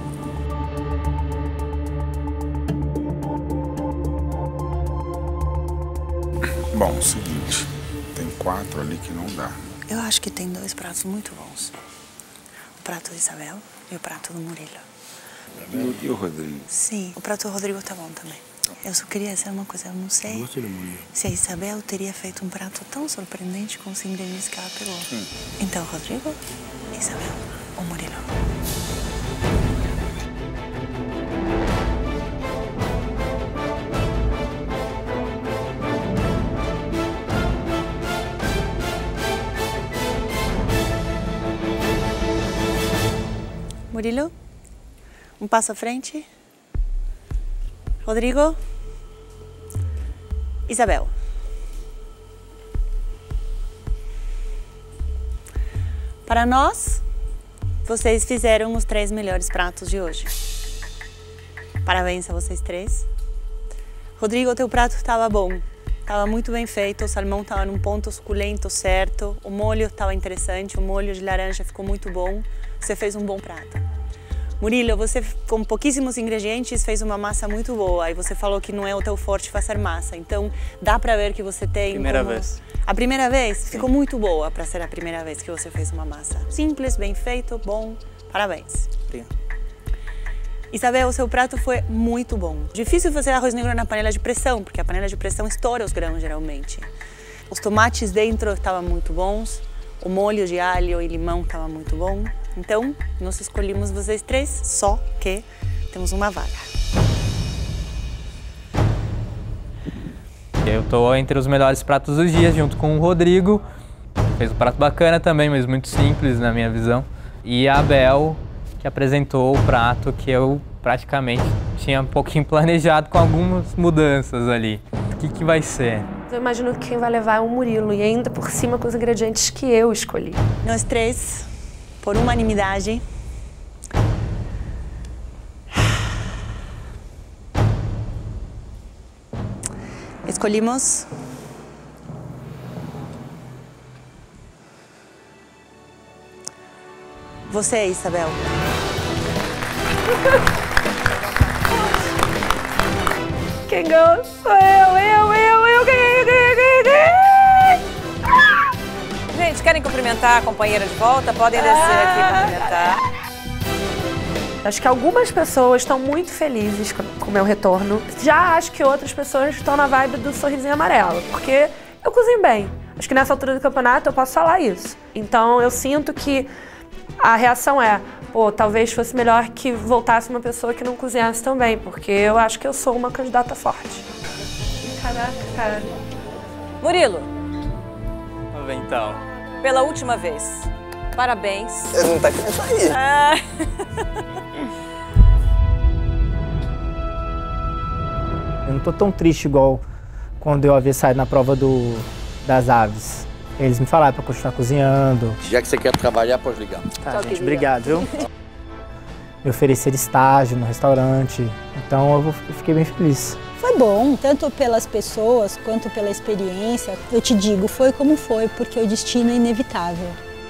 Bom, é o seguinte, tem quatro ali que não dá. Eu acho que tem dois pratos muito bons. O prato de Isabel e o prato do Murilo. E o, e o Rodrigo? Sim, o prato do Rodrigo tá bom também. Eu só queria dizer uma coisa, eu não sei Gostei do Murilo. se a Isabel teria feito um prato tão surpreendente com os ingredientes que ela pegou. Então, Rodrigo, Isabel ou Murilo? Murilo, um passo à frente. Rodrigo, Isabel. Para nós, vocês fizeram os três melhores pratos de hoje. Parabéns a vocês três. Rodrigo, teu prato estava bom. Estava muito bem feito, o salmão estava num ponto suculento certo, o molho estava interessante, o molho de laranja ficou muito bom. Você fez um bom prato. Murilo, você com pouquíssimos ingredientes fez uma massa muito boa e você falou que não é o teu forte fazer massa, então dá pra ver que você tem Primeira como... vez. A primeira vez? Ficou muito boa pra ser a primeira vez que você fez uma massa. Simples, bem feito, bom, parabéns. Obrigado. Isabel, o seu prato foi muito bom. Difícil fazer arroz negro na panela de pressão, porque a panela de pressão estoura os grãos geralmente. Os tomates dentro estavam muito bons, o molho de alho e limão estava muito bom. Então, nós escolhemos vocês três, só que temos uma vaga. Eu tô entre os melhores pratos dos dias, junto com o Rodrigo. Fez um prato bacana também, mas muito simples na minha visão. E a Bel, que apresentou o prato que eu praticamente tinha um pouquinho planejado com algumas mudanças ali. O que que vai ser? Eu imagino que quem vai levar é o Murilo, e ainda por cima com os ingredientes que eu escolhi. Nós três, por unanimidade, escolhemos você, Isabel. Quem ganhou sou eu, eu, eu, eu, ganhei, ganhei, ganhei, ganhei! Gente, querem cumprimentar a companheira de volta? Podem descer aqui e cumprimentar. Acho que algumas pessoas estão muito felizes com com o meu retorno. Já acho que outras pessoas estão na vibe do sorrisinho amarelo, porque eu cozinho bem. Acho que nessa altura do campeonato eu posso falar isso. Então eu sinto que a reação é, pô, talvez fosse melhor que voltasse uma pessoa que não cozinhasse tão bem, porque eu acho que eu sou uma candidata forte. Caraca, cara. Murilo, Vamos ver então. pela última vez, parabéns. Ele não tá querendo sair. Ah. Eu não tô tão triste igual quando eu havia saído na prova do, das aves. Eles me falaram pra continuar cozinhando. Já que você quer trabalhar, pode ligar. Tá, Tchau, gente, querida. obrigado, viu? Me ofereceram estágio no restaurante. Então eu vou- eu fiquei bem feliz. Foi bom, tanto pelas pessoas quanto pela experiência. Eu te digo, foi como foi, porque o destino é inevitável.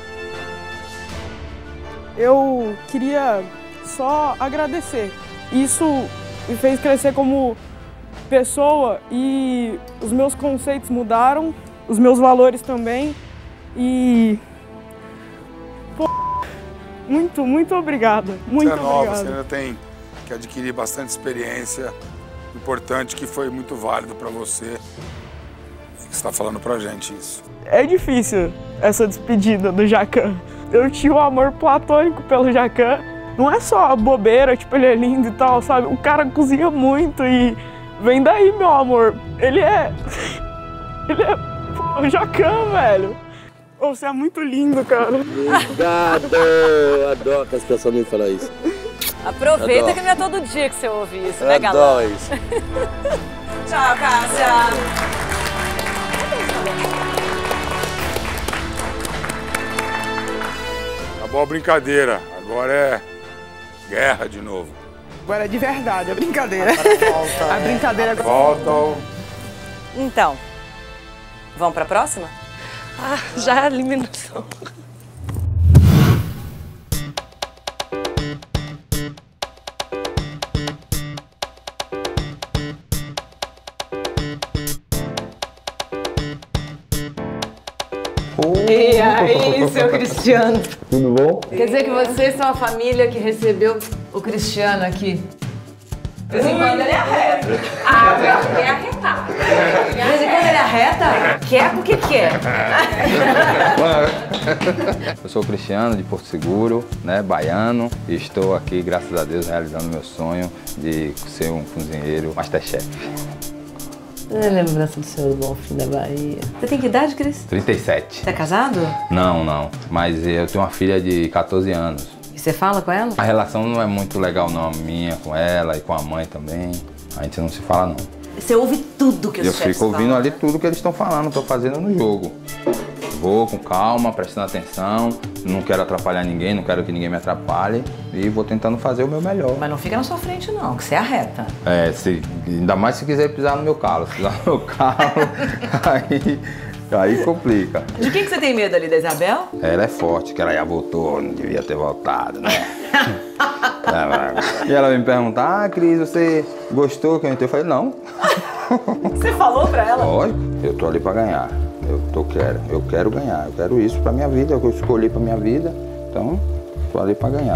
Eu queria só agradecer. Isso me fez crescer como pessoa e os meus conceitos mudaram, os meus valores também. E... Pô, muito, muito obrigada. Muito você é nova, obrigada. você ainda tem que adquirir bastante experiência. Importante que foi muito válido para você. Você está falando pra gente isso. É difícil essa despedida do Jacan. Eu tinha um amor platônico pelo Jacan. Não é só bobeira, tipo, ele é lindo e tal, sabe? O cara cozinha muito e vem daí, meu amor. Ele é... Ele é... Pô, o Jacan, velho. Oh, você é muito lindo, cara. Obrigado! Adoro que as pessoas me falam isso. Aproveita Adoro. que não é todo dia que você ouve isso, Eu né, galã? adoro isso. Tchau, Cássia. Acabou a brincadeira, agora é guerra de novo. Agora é de verdade, a brincadeira. A brincadeira agora. Volta ao... Então, vamos pra próxima? Ah, já a eliminação. E aí, seu Cristiano? Tudo bom? Quer dizer que vocês são a família que recebeu o Cristiano aqui? De vez em quando ele arreta. Ah, quer arretar. De vez em quando ele arreta, quer porque quer. Eu sou o Cristiano, de Porto Seguro, né, baiano, e estou aqui, graças a Deus, realizando meu sonho de ser um cozinheiro Masterchef. É lembrança do seu bom fim da Bahia. Você tem que idade, Cris? trinta e sete. Você é casado? Não, não, mas eu tenho uma filha de quatorze anos. E você fala com ela? A relação não é muito legal não, a minha com ela e com a mãe também. A gente não se fala não. Você ouve tudo que os Eu chefes fico ouvindo falam. ali tudo que eles estão falando, estou fazendo no jogo. Vou com calma, prestando atenção, não quero atrapalhar ninguém, não quero que ninguém me atrapalhe e vou tentando fazer o meu melhor. Mas não fica na sua frente não, que você arreta. É, se, ainda mais se quiser pisar no meu calo. Se pisar no meu calo, aí, aí complica. De quem que você tem medo ali, da Isabel? Ela é forte, que ela já voltou, não devia ter voltado, né? E ela vem me perguntar, ah, Cris, você gostou que eu entrei? Eu falei, não. Você falou pra ela? Lógico, eu tô ali pra ganhar. Eu tô quero, eu quero ganhar, eu quero isso pra minha vida, é o que eu escolhi pra minha vida, então tô ali pra ganhar.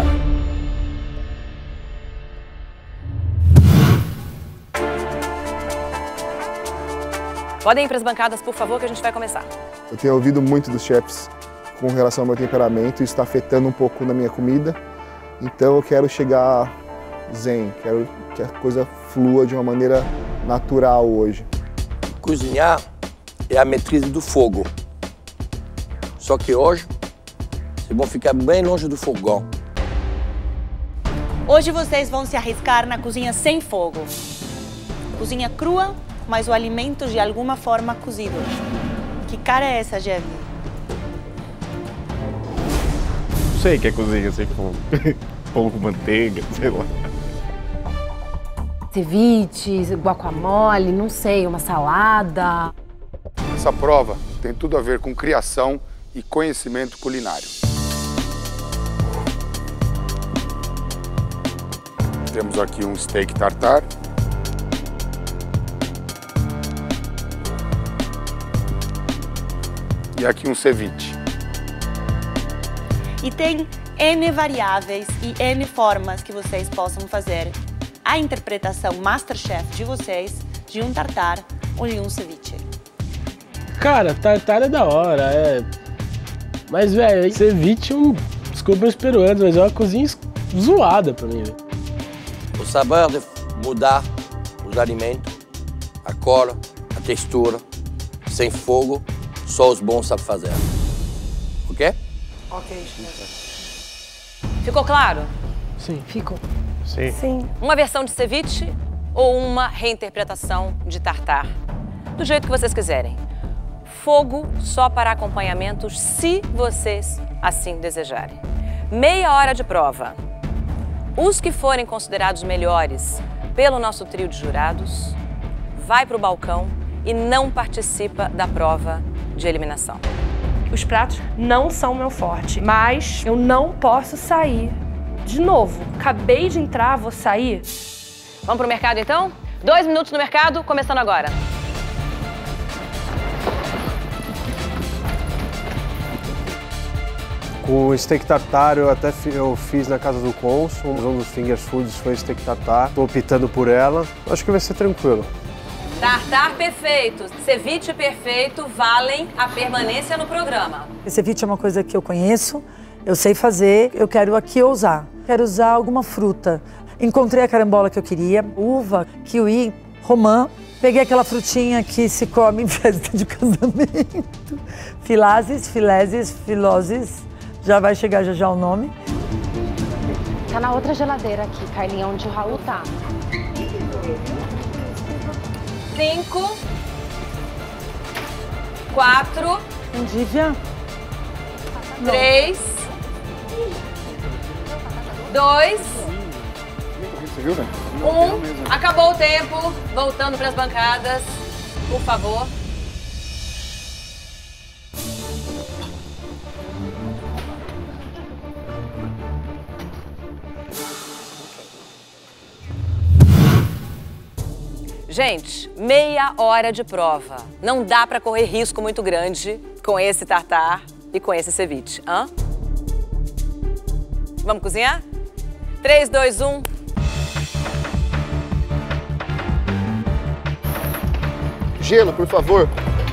Podem ir pras bancadas, por favor, que a gente vai começar. Eu tenho ouvido muito dos chefs com relação ao meu temperamento, isso está afetando um pouco na minha comida. Então eu quero chegar zen, quero que a coisa flua de uma maneira natural hoje. Cozinhar é a maîtrise do fogo. Só que hoje, vocês vão ficar bem longe do fogão. Hoje vocês vão se arriscar na cozinha sem fogo. Cozinha crua, mas o alimento de alguma forma cozido. Que cara é essa, Jeff? Não sei que é cozinha sem fogo. Pão com manteiga, sei lá. Ceviche, guacamole, não sei, uma salada. Essa prova tem tudo a ver com criação e conhecimento culinário. Temos aqui um steak tartar. E aqui um ceviche. E tem N variáveis e N formas que vocês possam fazer a interpretação Masterchef de vocês de um tartar ou de um ceviche. Cara, tartar é da hora, é... Mas, velho, ceviche, um... desculpa os peruanos, mas é uma cozinha zoada pra mim, velho. O sabor de mudar os alimentos, a cor, a textura, sem fogo, só os bons sabem fazer. Ok? Ok. Ficou claro? Sim. Ficou. Sim. Sim. Uma versão de ceviche ou uma reinterpretação de tartar? Do jeito que vocês quiserem. Fogo só para acompanhamentos, se vocês assim desejarem. Meia hora de prova. Os que forem considerados melhores pelo nosso trio de jurados vai para o balcão e não participa da prova de eliminação. Os pratos não são meu forte, mas eu não posso sair de novo. Acabei de entrar, vou sair. Vamos pro mercado então? Dois minutos no mercado, começando agora. Com o steak tartar eu até fi, eu fiz na casa do Consul, um dos finger foods foi steak tartar. Tô optando por ela, acho que vai ser tranquilo. Tartar perfeito, ceviche perfeito valem a permanência no programa. Ceviche é uma coisa que eu conheço, eu sei fazer, eu quero aqui usar. Quero usar alguma fruta. Encontrei a carambola que eu queria, uva, kiwi, romã. Peguei aquela frutinha que se come em festa de casamento. Filazes, filéses, filoses. Já vai chegar já já o nome. Tá na outra geladeira aqui, Carlinha, onde o Raul tá. Cinco. Quatro. Endívia. Três. Dois. Você viu, né? Um. Acabou o tempo. Voltando para as bancadas. Por favor. Gente, meia hora de prova. Não dá para correr risco muito grande com esse tartar e com esse ceviche. Hã? Vamos cozinhar? três, dois, um. Gelo, por favor.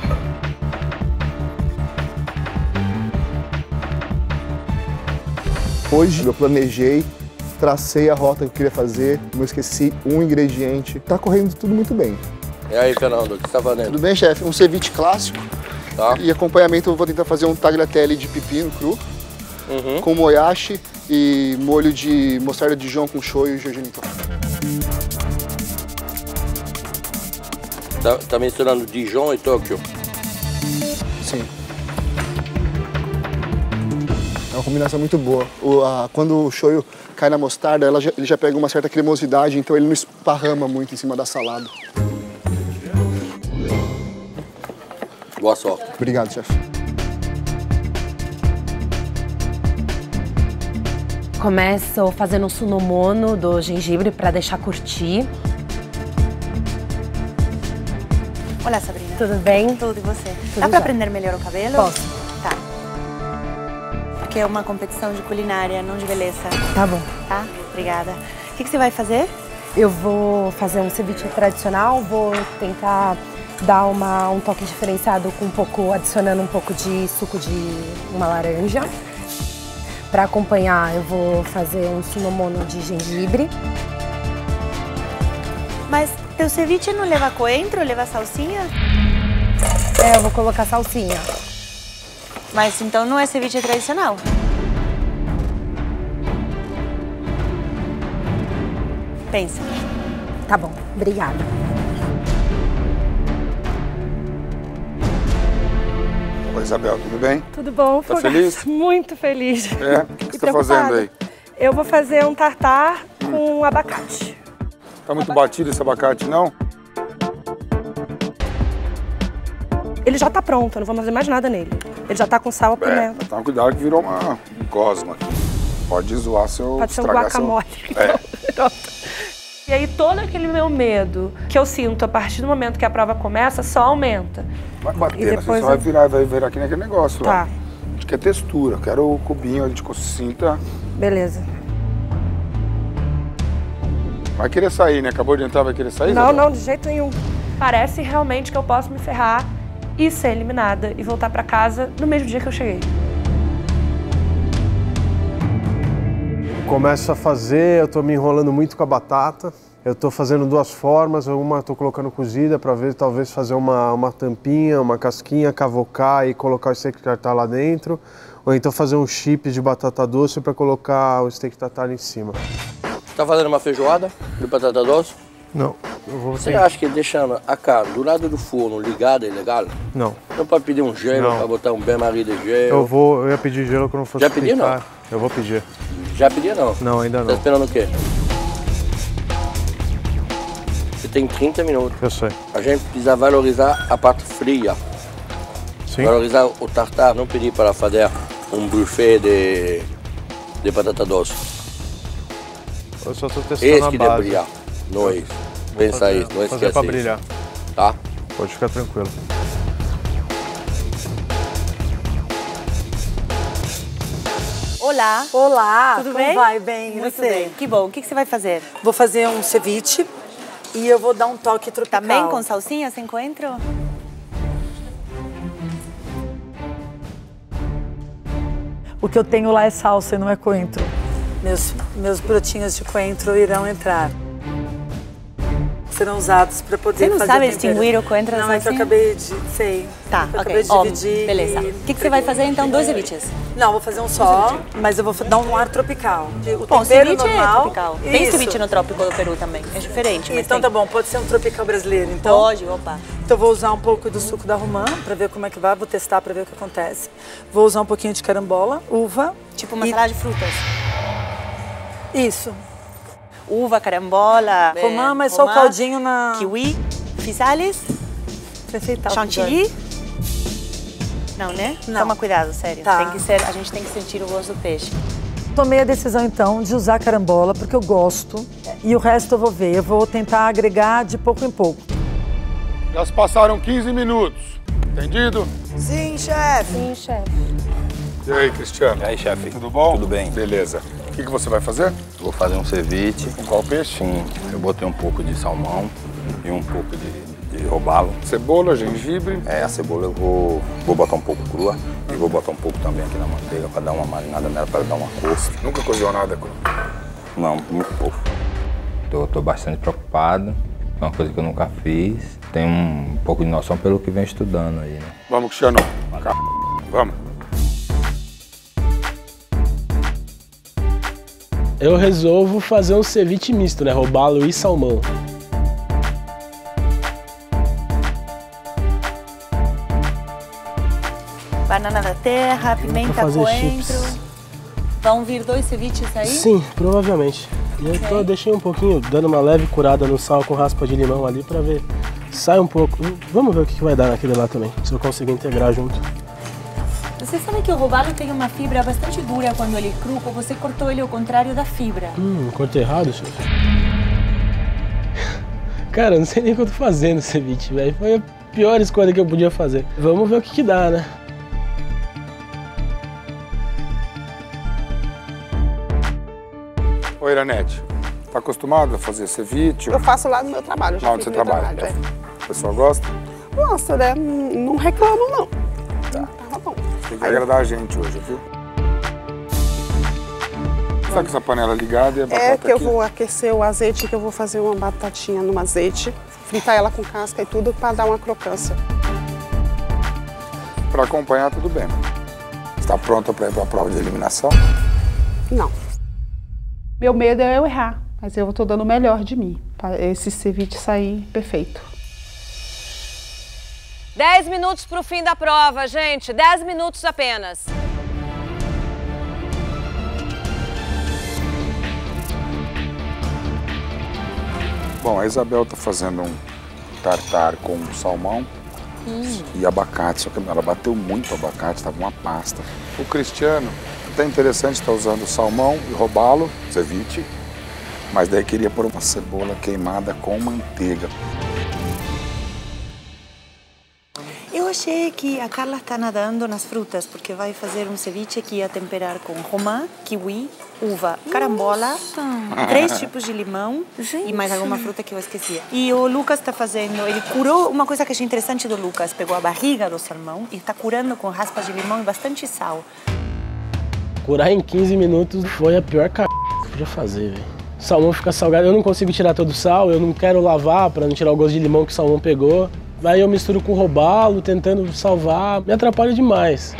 Hoje eu planejei, tracei a rota que eu queria fazer, não esqueci um ingrediente. Tá correndo tudo muito bem. E aí, Fernando, o que você tá fazendo? Tudo bem, chefe? Um ceviche clássico. Tá. E acompanhamento eu vou tentar fazer um tagliatelle de pepino cru, Uhum. com moyashi e molho de mostarda de Dijon com shoyu e gergelim. Tá, tá misturando Dijon e Tóquio? Sim. É uma combinação muito boa. O, a, quando o shoyu cai na mostarda, ela já, ele já pega uma certa cremosidade, então ele não esparrama muito em cima da salada. Boa sorte. Obrigado, chefe. Começo fazendo um sunomono do gengibre para deixar curtir. Olá, Sabrina. Tudo bem? Tudo, e você? Tudo Dá pra já. prender melhor o cabelo? Posso. Tá. Porque é uma competição de culinária, não de beleza. Tá bom. Tá? Obrigada. O que, que você vai fazer? Eu vou fazer um ceviche tradicional, vou tentar dar uma, um toque diferenciado com um pouco, adicionando um pouco de suco de uma laranja. Para acompanhar, eu vou fazer um sunomono de gengibre. Mas teu ceviche não leva coentro, leva salsinha? É, eu vou colocar salsinha. Mas então não é ceviche tradicional? Pensa. Tá bom, obrigada. Oi, Isabel, tudo bem? Tudo bom, Tá Fogaça? feliz? Muito feliz. É? O que, que E você tá fazendo preocupada. aí? Eu vou fazer um tartar com abacate. Tá muito batido esse abacate, não? Ele já tá pronto, eu não vou fazer mais nada nele. Ele já tá com sal, É, pimenta. mas toma cuidado que virou uma gosma aqui. Pode zoar seu... Pode ser um estragar seu- guacamole. É. Pronto. E aí todo aquele meu medo que eu sinto a partir do momento que a prova começa só aumenta. Vai bater, E né? depois Você vai eu- virar, vai virar aqui naquele negócio Tá. lá. A gente quer textura, eu quero o cubinho, a gente sinta. Beleza. Vai querer sair, né? Acabou de entrar, vai querer sair? Não, Isabel? não, de jeito nenhum. Parece realmente que eu posso me ferrar e ser eliminada e voltar pra casa no mesmo dia que eu cheguei. Começo a fazer, eu tô me enrolando muito com a batata. Eu tô fazendo duas formas, uma eu tô colocando cozida para ver, talvez fazer uma, uma tampinha, uma casquinha, cavocar e colocar o steak tartar lá dentro. Ou então fazer um chip de batata doce para colocar o steak tartar em cima. Tá fazendo uma feijoada de batata doce? Não, eu vou Você tentar. acha que deixando a carne do lado do forno ligada é legal? Não. Não pode pedir um gelo Não. para botar um bain-marie de gelo? Eu vou, eu ia pedir gelo que eu não fosse Já pediu, não? fritar. Eu vou pedir. Já pediu, não? Não, ainda Tá não. esperando o quê? Você tem trinta minutos. Eu sei. A gente precisa valorizar a parte fria. Sim. Valorizar o tartar, não pedir para fazer um buffet de, de batata doce. Eu só estou testando Esse a que base. deve brilhar. Não é isso. Pensa fazer, isso, não esquece fazer pra isso. brilhar. Tá? Pode ficar tranquilo. Olá. Olá, Tudo como bem? vai? Bem, e Muito você? bem. Que bom. O que que você vai fazer? Vou fazer um ceviche e eu vou dar um toque tropical. Também com salsinha, sem coentro? O que eu tenho lá é salsa e não é coentro. Meus, meus brotinhos de coentro irão entrar. Serão usados para poder Você não fazer sabe o tempero. distinguir o coentro da Não, é que eu salsinha? acabei de... Sei. Tá, eu ok. acabei de Ó, dividir. beleza. e- O que, que você vai fazer então? Dois ceviches? Não, vou fazer um só, mas eu vou dar um ar tropical. O Bom, tempero ceviche normal. é tropical. Tem Isso. ceviche no trópico do Peru também. É diferente, mas Então tem. tá bom, pode ser um tropical brasileiro, então? Pode, opa. Então eu vou usar um pouco do suco da romã pra ver como é que vai, vou testar pra ver o que acontece. Vou usar um pouquinho de carambola, uva. Tipo uma salada de frutas. Isso. Uva, carambola, Romã, é, mas só o romã, caldinho na... kiwi, pisales, chantilly. Não, né? Não. Toma cuidado, sério. Tá. Tem que ser, a gente tem que sentir o gosto do peixe. Tomei a decisão então de usar carambola porque eu gosto e o resto eu vou ver. Eu vou tentar agregar de pouco em pouco. Já se passaram quinze minutos. Entendido? Sim, chefe. Sim, chefe. E aí, Cristiano? E aí, chefe? Tudo bom? Tudo bem. Beleza. O que, que você vai fazer? Vou fazer um ceviche. Com qual peixe? Sim, eu botei um pouco de salmão e um pouco de, de robalo. Cebola, gengibre. É, a cebola eu vou, vou botar um pouco crua e vou botar um pouco também aqui na manteiga para dar uma marinada nela, para dar uma cor. Nunca cozinhou nada cru? Não, muito pouco. Tô, tô bastante preocupado. É uma coisa que eu nunca fiz. Tenho um pouco de noção pelo que venho estudando aí, né? Vamos, Cristiano. Cá. Vamos. Eu resolvo fazer um ceviche misto, né? Robalo e salmão. Banana da terra, pimenta, fazer coentro. chips. Vão vir dois ceviches aí? Sim, provavelmente. E eu tô, deixei um pouquinho, dando uma leve curada no sal com raspa de limão ali pra ver. Sai um pouco. Vamos ver o que que vai dar naquele lá também, se eu conseguir integrar junto. Você sabe que o robalo tem uma fibra bastante dura quando ele é cru, ou você cortou ele ao contrário da fibra? Hum, cortei errado, chefe. Cara, eu não sei nem o que eu tô fazendo ceviche, velho. Foi a pior escolha que eu podia fazer. Vamos ver o que que dá, né? Oi, Iranete. Tá acostumado a fazer ceviche? Eu faço lá no meu trabalho. Já Lá onde fiz você no meu trabalha? trabalho, O pessoal gosta? é. Nossa, né? Não reclamo, não. Tá. Tá bom. Tem que agradar a gente hoje, viu? Tá com essa panela ligada e a batata É que eu aqui? vou aquecer o azeite, que eu vou fazer uma batatinha no azeite, fritar ela com casca e tudo para dar uma crocância. Para acompanhar, tudo bem. Está pronta para ir para a prova de eliminação? Não. Meu medo é eu errar, mas eu estou dando o melhor de mim, para esse ceviche sair perfeito. Dez minutos para o fim da prova, gente. Dez minutos apenas. Bom, a Isabel está fazendo um tartar com salmão Hum. e abacate, só que ela bateu muito abacate, estava uma pasta. O Cristiano, até interessante, está usando salmão e robalo, ceviche, mas daí queria pôr uma cebola queimada com manteiga. Eu achei que a Carla está nadando nas frutas, porque vai fazer um ceviche que ia temperar com romã, kiwi, uva, carambola, três tipos de limão e mais alguma fruta que eu esqueci. E o Lucas está fazendo, ele curou, uma coisa que achei interessante do Lucas, pegou a barriga do salmão e está curando com raspas de limão e bastante sal. Curar em quinze minutos foi a pior c... que eu podia fazer, velho. O salmão fica salgado, eu não consigo tirar todo o sal, eu não quero lavar para não tirar o gosto de limão que o salmão pegou. Aí eu misturo com robalo, tentando salvar, me atrapalha demais.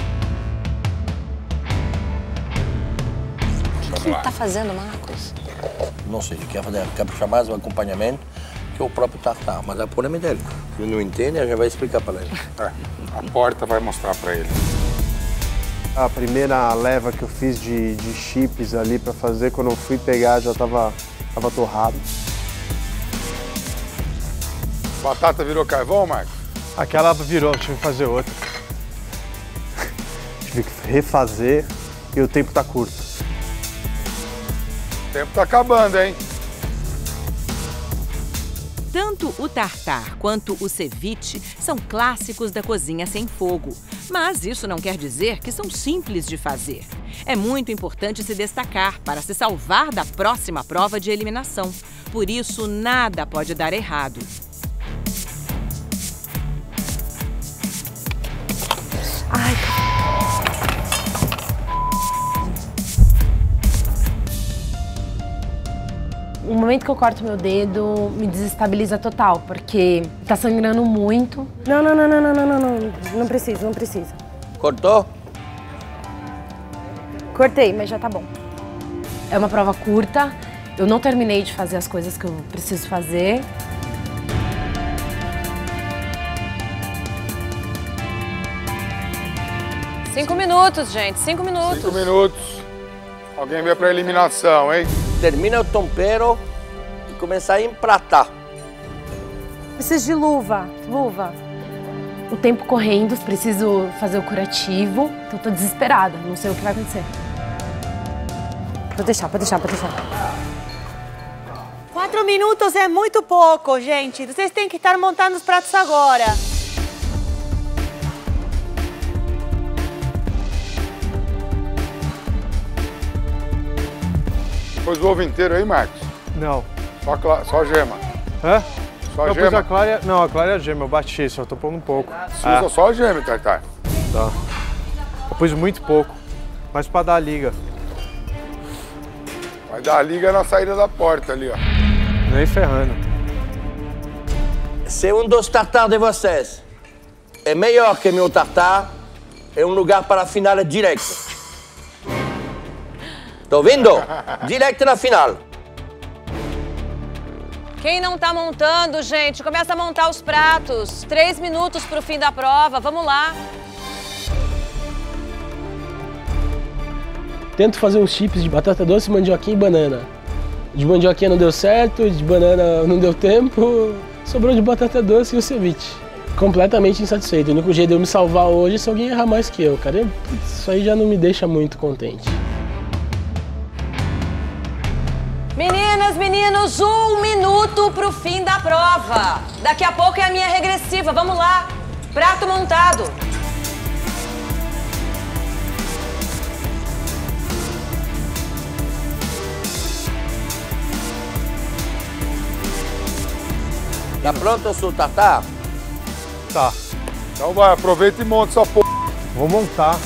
O que ele tá fazendo, Marcos? Não sei, ele quer, fazer, quer puxar mais um acompanhamento que o próprio tartar, mas é o problema dele. Se ele não entende, a gente vai explicar para ele. É, a porta vai mostrar para ele. A primeira leva que eu fiz de, de chips ali para fazer, quando eu fui pegar já tava, tava torrado. Batata virou carvão, Marcos? Aquela virou, tive que fazer outra. Tive que refazer e o tempo tá curto. O tempo tá acabando, hein? Tanto o tartar quanto o ceviche são clássicos da cozinha sem fogo. Mas isso não quer dizer que são simples de fazer. É muito importante se destacar para se salvar da próxima prova de eliminação. Por isso, nada pode dar errado. Ai, o momento que eu corto meu dedo me desestabiliza total, porque tá sangrando muito. Não, não, não, não, não, não, não, não, não precisa, não precisa. Cortou? Cortei, mas já tá bom. É uma prova curta, eu não terminei de fazer as coisas que eu preciso fazer. Cinco minutos, gente, cinco minutos. Cinco minutos. Alguém veio pra eliminação, hein? Termina o tempero e começa a empratar. Preciso de luva, luva. O tempo correndo, preciso fazer o curativo. Então tô desesperada, não sei o que vai acontecer. Pode deixar, pode deixar, pode deixar. Quatro minutos é muito pouco, gente. Vocês têm que estar montando os pratos agora. Pôs o ovo inteiro aí, Marcos? Não. Só, cla... só gema? Hã? Só eu gema? Pus a clara... Não, a clara é a gema, eu bati, só tô pondo um pouco. Você usa só a gema, Tartar? Tá. Eu pus muito pouco, mas pra dar a liga. Vai dar a liga na saída da porta ali, ó. Nem ferrando. Se um dos tartar de vocês é melhor que meu tartar, é um lugar para a final direto. Tô ouvindo? Direto na final. Quem não tá montando, gente, começa a montar os pratos. Três minutos pro fim da prova, vamos lá. Tento fazer uns chips de batata doce, mandioquinha e banana. De mandioquinha não deu certo, de banana não deu tempo, sobrou de batata doce e o ceviche. Completamente insatisfeito. O único jeito de eu me salvar hoje é se alguém errar mais que eu, cara. Isso aí já não me deixa muito contente. Meninas, meninos, um minuto pro fim da prova. Daqui a pouco é a minha regressiva, vamos lá. Prato montado. Tá pronto o seu tartar? Tá. Então vai, aproveita e monta essa porra. Vou montar.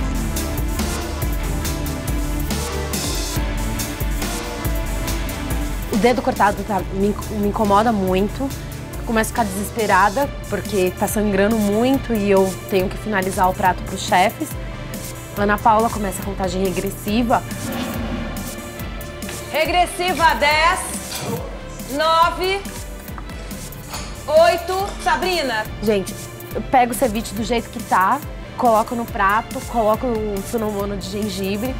O dedo cortado tá, me, me incomoda muito. Eu começo a ficar desesperada, porque tá sangrando muito e eu tenho que finalizar o prato pros chefes. Ana Paula começa a contagem regressiva. Regressiva dez, nove, oito, Sabrina. Gente, eu pego o ceviche do jeito que tá, coloco no prato, coloco o sonomono de gengibre.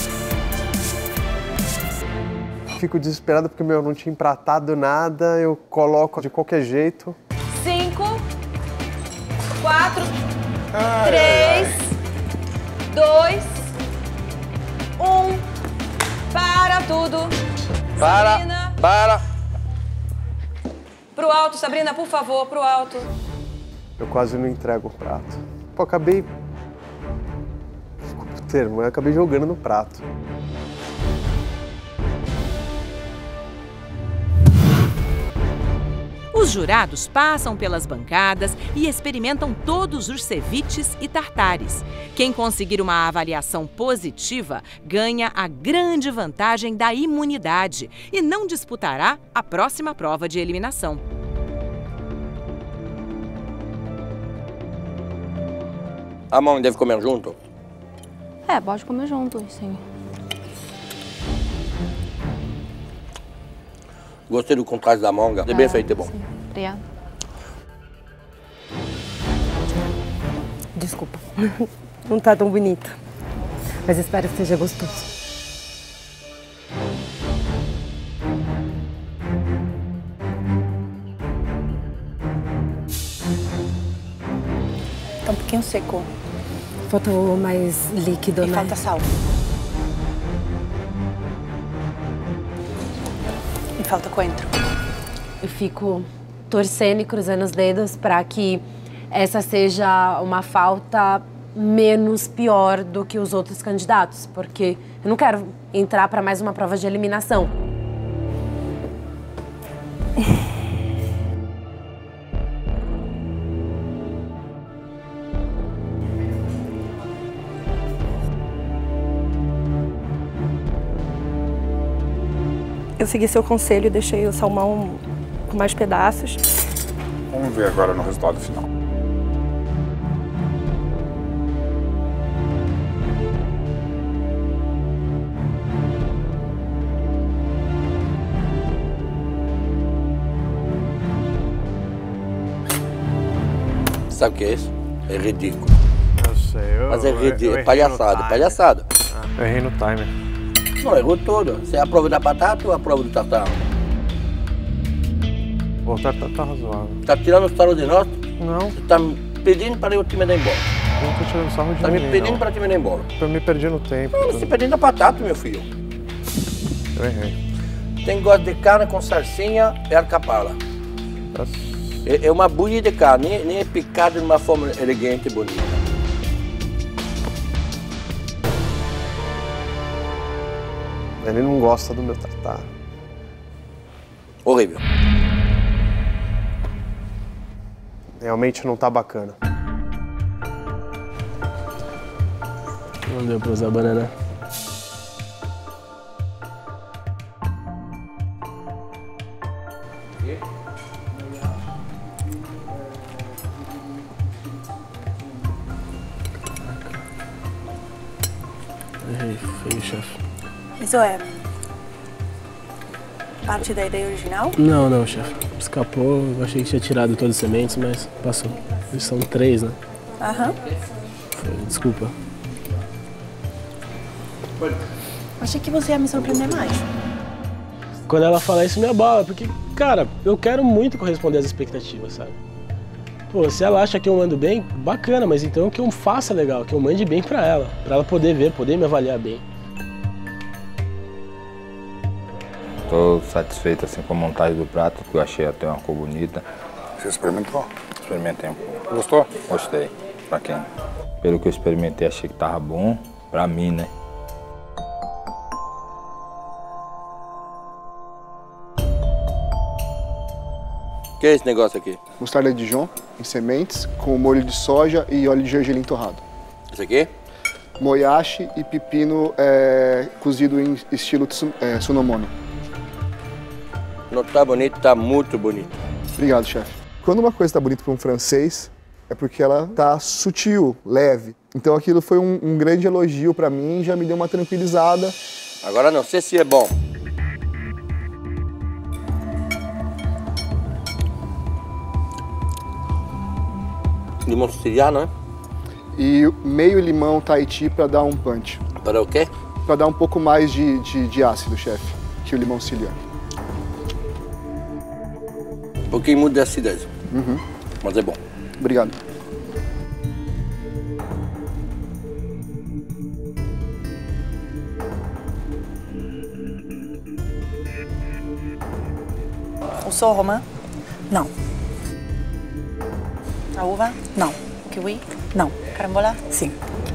Fico desesperado porque meu não tinha empratado nada, eu coloco de qualquer jeito. Cinco, quatro, três, dois, um. Para tudo. Para, Sabrina. para. Pro alto, Sabrina, por favor, pro alto. Eu quase não entrego o prato. Pô, acabei... Desculpa o termo, eu acabei jogando no prato. Os jurados passam pelas bancadas e experimentam todos os ceviches e tartares. Quem conseguir uma avaliação positiva ganha a grande vantagem da imunidade e não disputará a próxima prova de eliminação. A mão deve comer junto? É, pode comer junto, sim. Gostei do contraste da manga. É bem feito, é bom. Sim. Obrigada. Desculpa, não tá tão bonito, mas espero que seja gostoso. não secou. Faltou mais líquido, e né? falta sal. E falta coentro. Eu fico torcendo e cruzando os dedos para que essa seja uma falta menos pior do que os outros candidatos, porque eu não quero entrar para mais uma prova de eliminação. Eu segui seu conselho e deixei o salmão com mais pedaços. Vamos ver agora no resultado final. Sabe o que é isso? É ridículo. Eu sei, eu... Mas é ridículo, eu é palhaçada, palhaçada. Eu errei no timer. Não, errou tudo. Você é a prova da batata ou a prova do tartar? O tartar tá razoável. Tá tirando sarro de nós? Não. Você tá me pedindo para eu te mandar embora. Eu não tô tirando sarro de Tá ninguém, me pedindo não. para te mandar embora. Eu me perdi no tempo. Não, você perdendo a batata, meu filho. Eu errei. Tem gosto de carne com salsinha e alcapala. É, é uma buia de carne, nem, nem é picada de uma forma elegante e bonita. Ele não gosta do meu tartar. Horrível. Realmente não tá bacana. Não deu pra usar banana. Errei feio, chefe. Isso é parte da ideia original? Não, não, chefe. Escapou, eu achei que tinha tirado todas as sementes, mas passou. Eles são três, né? Aham. Foi, desculpa. Achei que você ia me surpreender mais. Quando ela fala isso, me abala, porque, cara, eu quero muito corresponder às expectativas, sabe? Pô, se ela acha que eu mando bem, bacana, mas então que eu faça legal, que eu mande bem pra ela, pra ela poder ver, poder me avaliar bem. Tô satisfeito assim com a montagem do prato, que eu achei até uma cor bonita. Você experimentou? Experimentei um pouco. Gostou? Gostei. Pra quem? Pelo que eu experimentei, achei que tava bom. Pra mim, né? O que é esse negócio aqui? Mostarda de Dijon em sementes, com molho de soja e óleo de gergelim torrado. Isso aqui? Moyashi e pepino é, cozido em estilo tsu, é, Tsunomono. Não tá bonito, tá muito bonito. Obrigado, chefe. Quando uma coisa está bonita para um francês, é porque ela tá sutil, leve. Então aquilo foi um, um grande elogio para mim e já me deu uma tranquilizada. Agora não sei se é bom. Limão siciliano, né? E meio limão Tahiti para dar um punch. Para o quê? Para dar um pouco mais de, de, de ácido, chefe, que o limão siciliano. Um pouquinho muito de acidez. Uhum. Mas é bom. Obrigado. O sol romã? Não. A uva? Não. Kiwi? Não. Carambola? Sim.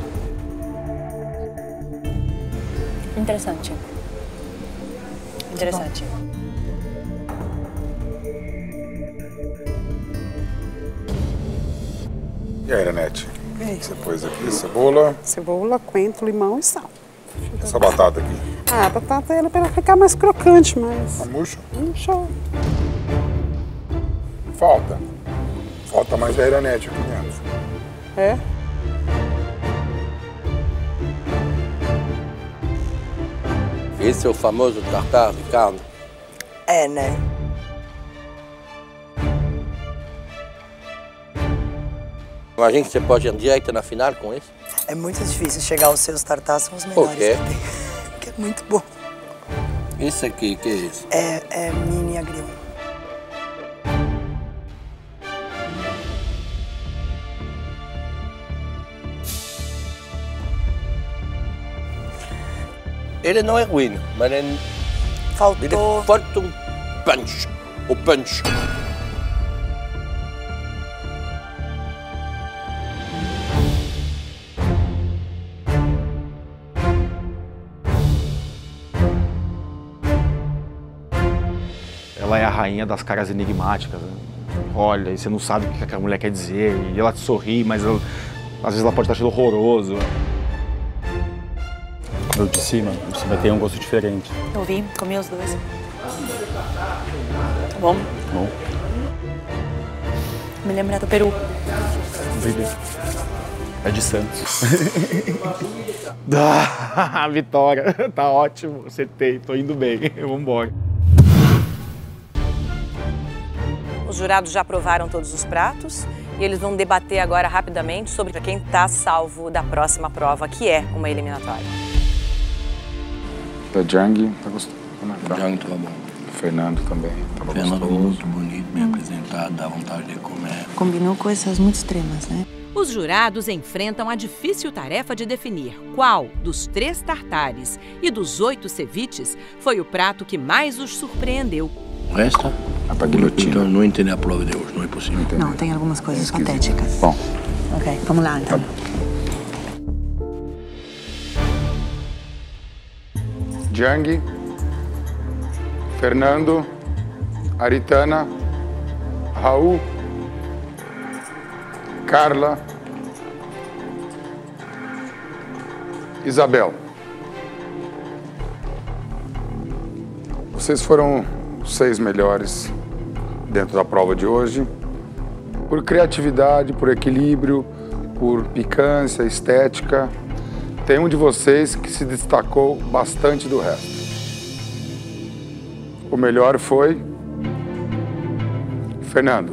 Interessante. Interessante. E aí, Irenete? O que você pôs aqui? Cebola. Cebola, coentro, limão e sal. Essa batata aqui. Ah, a batata era para ficar mais crocante, mas... Tá murcha? Murcha. Falta. Falta mais da Irenete aqui dentro. É? Esse é o famoso tartar de carne. É, né? Imagina que você pode ir direto na final com isso. É muito difícil chegar aos seus tartar, são os melhores. Por quê? Que tem. Que é muito bom. Esse aqui, que é isso? É, é mini agrião. Ele não é ruim, mas ele... Faltou... Ele falta um punch. O punch. Ela é a rainha das caras enigmáticas, né? Olha, e você não sabe o que aquela mulher quer dizer, e ela te sorri, mas ela, às vezes ela pode estar achando horroroso. O de cima, você vai ter um gosto diferente. Eu vi, comi os dois. Tá bom? Bom. Me lembra do Peru. É de Santos. Ah, vitória, tá ótimo, acertei, tô indo bem, vamos embora. Os jurados já provaram todos os pratos e eles vão debater agora rapidamente sobre quem está salvo da próxima prova, que é uma eliminatória. Da Jang, tá gostando? Jang tá bom. Fernando também, tava Fernando gostoso. muito bonito, bem apresentado, dá vontade de comer. Combinou coisas muito extremas, né? Os jurados enfrentam a difícil tarefa de definir qual dos três tartares e dos oito ceviches foi o prato que mais os surpreendeu. O resto? A guilhotina. Então não entendi a prova de hoje, não é possível. Entendi. Não, tem algumas coisas patéticas. Bom. Ok, vamos lá então. Jang, Fernando, Aritana, Raul, Carla, Isabel. Vocês foram os seis melhores dentro da prova de hoje, por criatividade, por equilíbrio, por picância, estética. Tem um de vocês que se destacou bastante do resto. O melhor foi Fernando.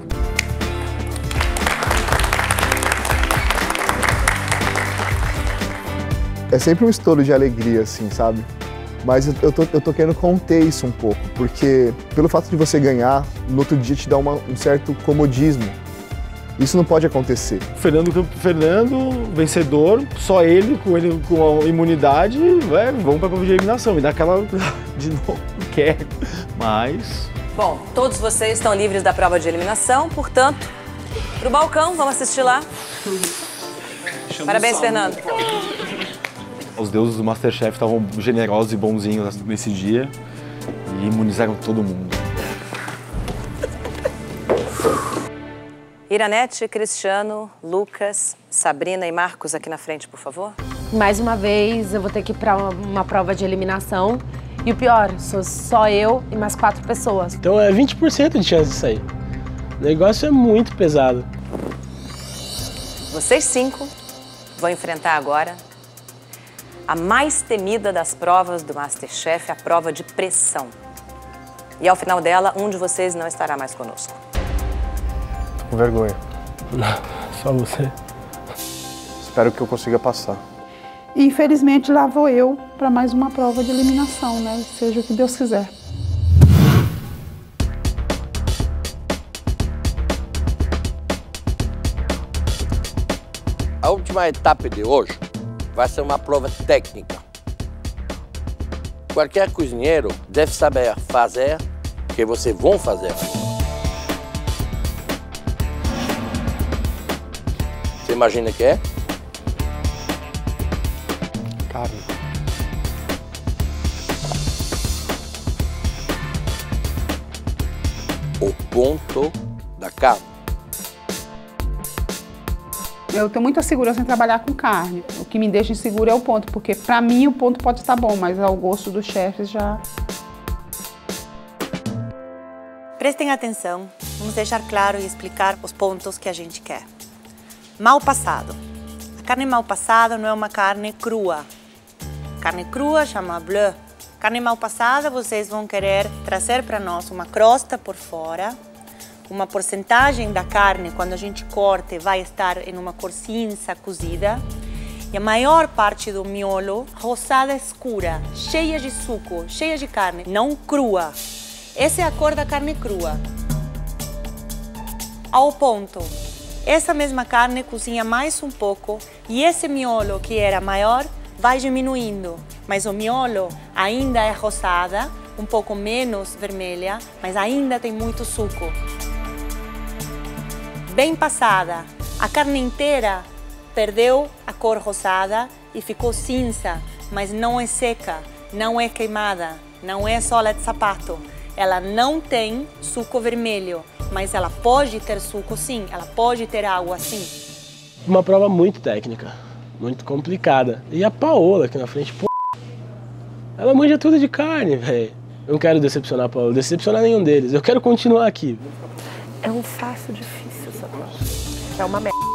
É sempre um estouro de alegria, assim, sabe? Mas eu tô, eu tô querendo conter isso um pouco, porque pelo fato de você ganhar, no outro dia te dá uma, um certo comodismo. Isso não pode acontecer. Fernando, Fernando, vencedor, só ele, com ele com a imunidade, é, vamos para a prova de eliminação. Me dá aquela de novo, quer, mas... Bom, todos vocês estão livres da prova de eliminação, portanto, pro balcão, vamos assistir lá. Parabéns, Fernando. Os deuses do Masterchef estavam generosos e bonzinhos nesse dia e imunizaram todo mundo. Iranete, Cristiano, Lucas, Sabrina e Marcos aqui na frente, por favor. Mais uma vez, eu vou ter que ir para uma, uma prova de eliminação. E o pior, sou só eu e mais quatro pessoas. Então é vinte por cento de chance de sair. O negócio é muito pesado. Vocês cinco vão enfrentar agora a mais temida das provas do Masterchef, a prova de pressão. E ao final dela, um de vocês não estará mais conosco. Tô com vergonha. Só você. Espero que eu consiga passar. Infelizmente, lá vou eu para mais uma prova de eliminação, né? Seja o que Deus quiser. A última etapa de hoje vai ser uma prova técnica. Qualquer cozinheiro deve saber fazer o que vocês vão fazer. Você imagina o que é? Carne. O ponto da carne. Eu tenho muita segurança em trabalhar com carne. O que me deixa inseguro é o ponto, porque para mim o ponto pode estar bom, mas ao gosto dos chefes já... Prestem atenção, vamos deixar claro e explicar os pontos que a gente quer. Mal passado. A carne mal passada não é uma carne crua. Carne crua chama bleu. Carne mal passada, vocês vão querer trazer para nós uma crosta por fora, uma porcentagem da carne, quando a gente corta, vai estar em uma cor cinza cozida, e a maior parte do miolo rosada escura, cheia de suco, cheia de carne, não crua. Essa é a cor da carne crua. Ao ponto, essa mesma carne cozinha mais um pouco e esse miolo que era maior vai diminuindo. mas o miolo ainda é rosada, um pouco menos vermelha, mas ainda tem muito suco. Bem passada. A carne inteira perdeu a cor rosada e ficou cinza, mas não é seca, não é queimada, não é sola de sapato. Ela não tem suco vermelho, mas ela pode ter suco sim, ela pode ter água sim. Uma prova muito técnica, muito complicada. E a Paola aqui na frente, pô, ela manja tudo de carne, velho. Eu não quero decepcionar a Paola, decepcionar nenhum deles. Eu quero continuar aqui. É um fácil difícil essa prova. É uma merda.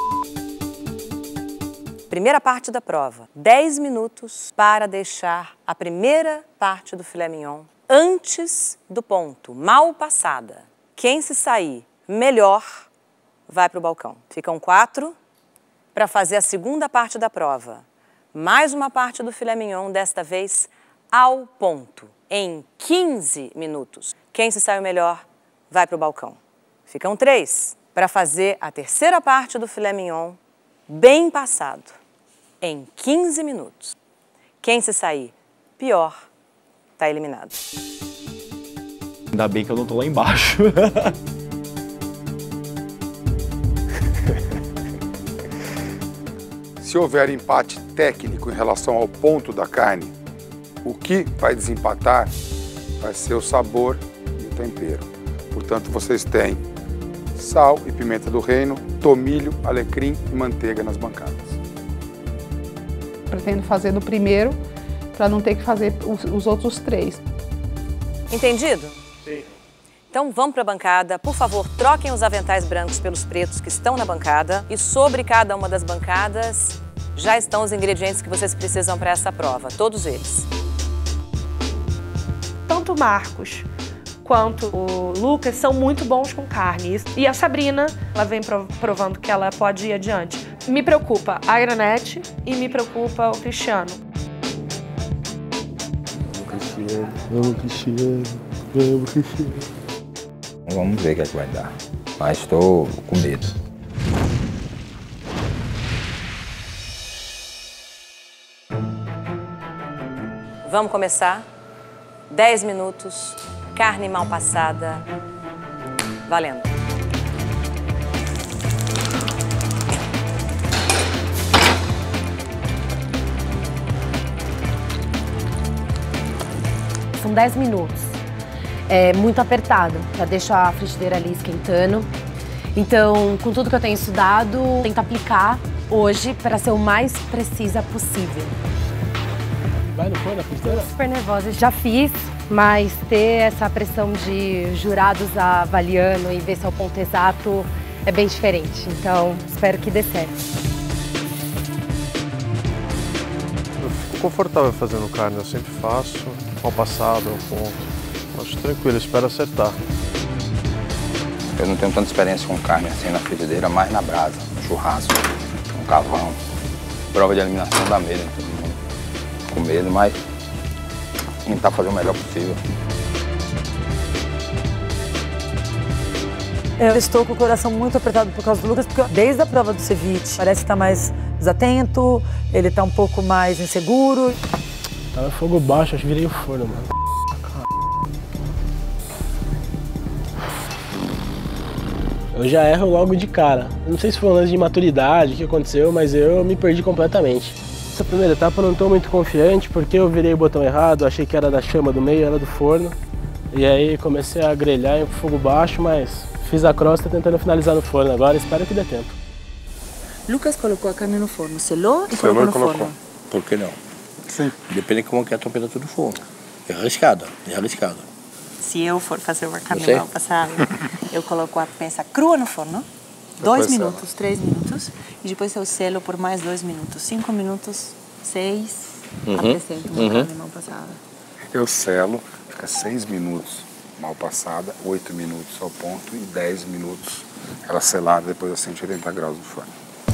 Primeira parte da prova, dez minutos para deixar a primeira parte do filé mignon antes do ponto, mal passada. Quem se sair melhor vai para o balcão. Ficam quatro para fazer a segunda parte da prova. Mais uma parte do filé mignon, desta vez ao ponto, em quinze minutos. Quem se saiu melhor vai para o balcão. Ficam três para fazer a terceira parte do filé mignon, bem passado, em quinze minutos. Quem se sair pior, está eliminado. Ainda bem que eu não tô lá embaixo. Se houver empate técnico em relação ao ponto da carne, o que vai desempatar vai ser o sabor e o tempero. Portanto, vocês têm sal e pimenta do reino, tomilho, alecrim e manteiga nas bancadas. Pretendo fazer no primeiro, para não ter que fazer os, os outros três. Entendido? Sim. Então vamos para a bancada. Por favor, troquem os aventais brancos pelos pretos que estão na bancada. E sobre cada uma das bancadas já estão os ingredientes que vocês precisam para essa prova, todos eles. Tanto o Marcos quanto o Lucas são muito bons com carne. E a Sabrina, ela vem provando que ela pode ir adiante. Me preocupa a Granete e me preocupa o Cristiano. Cristiano, vamos Cristiano, vamos Cristiano. Vamos ver o que é que vai dar. Mas estou com medo. Vamos começar. dez minutos, carne mal passada, valendo. São dez minutos. É muito apertado, já deixo a frigideira ali esquentando. Então, com tudo que eu tenho estudado, tento aplicar hoje para ser o mais precisa possível. Vai no forno a frigideira? Super nervosa, já fiz, mas ter essa pressão de jurados avaliando e ver se é o ponto exato é bem diferente. Então, espero que dê certo. Eu fico confortável fazendo carne, eu sempre faço, mal passado, ao ponto. Acho tranquilo, espero acertar. Eu não tenho tanta experiência com carne assim na frigideira, mas na brasa, no churrasco, no carvão. Prova de eliminação dá medo, todo mundo com medo, mas tentar fazer o melhor possível. Eu estou com o coração muito apertado por causa do Lucas, porque desde a prova do ceviche parece estar mais desatento, ele está um pouco mais inseguro. Tava fogo baixo, acho que virei o forno, mano. Eu já erro logo de cara. Eu não sei se foi um lance de maturidade, o que aconteceu, mas eu me perdi completamente. Essa primeira etapa eu não estou muito confiante, porque eu virei o botão errado, achei que era da chama do meio, era do forno. E aí comecei a grelhar em fogo baixo, mas fiz a crosta tentando finalizar no forno agora, espero que dê tempo. Lucas colocou a carne no forno, selou e Selou colocou e no colocou. forno. Por que não? Sim. Depende de como que é a temperatura do forno. É arriscado, é arriscado. Se eu for fazer uma carne Você? mal passada, eu coloco a peça crua no forno, dois Depois minutos, três minutos, e depois eu selo por mais dois minutos, cinco minutos, seis, Uhum. apresento uma Uhum. carne mal passada. Eu selo, fica seis minutos mal passada, oito minutos ao ponto e dez minutos ela selada depois a cento e oitenta graus no forno.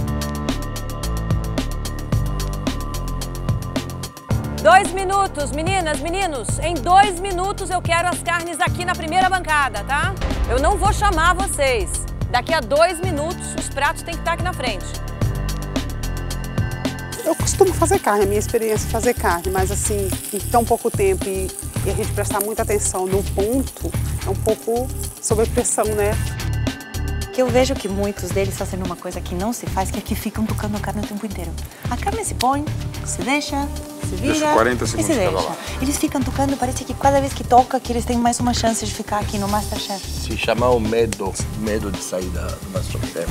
Dois minutos, meninas, meninos. Em dois minutos eu quero as carnes aqui na primeira bancada, tá? Eu não vou chamar vocês. Daqui a dois minutos os pratos têm que estar aqui na frente. Eu costumo fazer carne, a minha experiência é fazer carne, mas assim, em tão pouco tempo e, e a gente prestar muita atenção no ponto, é um pouco sob pressão, né? Que eu vejo que muitos deles fazendo uma coisa que não se faz, que é que ficam tocando a carne o tempo inteiro. A carne se põe, se deixa, se vira Deixa quarenta e segundos se cada deixa. lado. Eles ficam tocando, parece que cada vez que toca, que eles têm mais uma chance de ficar aqui no Masterchef. Se chama o medo, medo de sair da, do Masterchef.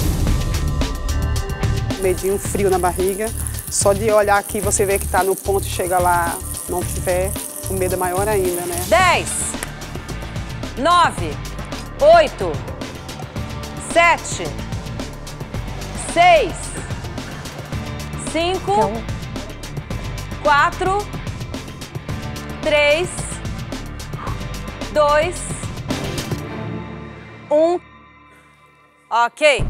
Medinho frio na barriga, só de olhar aqui você vê que tá no ponto e chega lá, não tiver, o medo é maior ainda, né? dez, nove, oito, sete, seis, cinco, quatro, três, dois, um. Ok.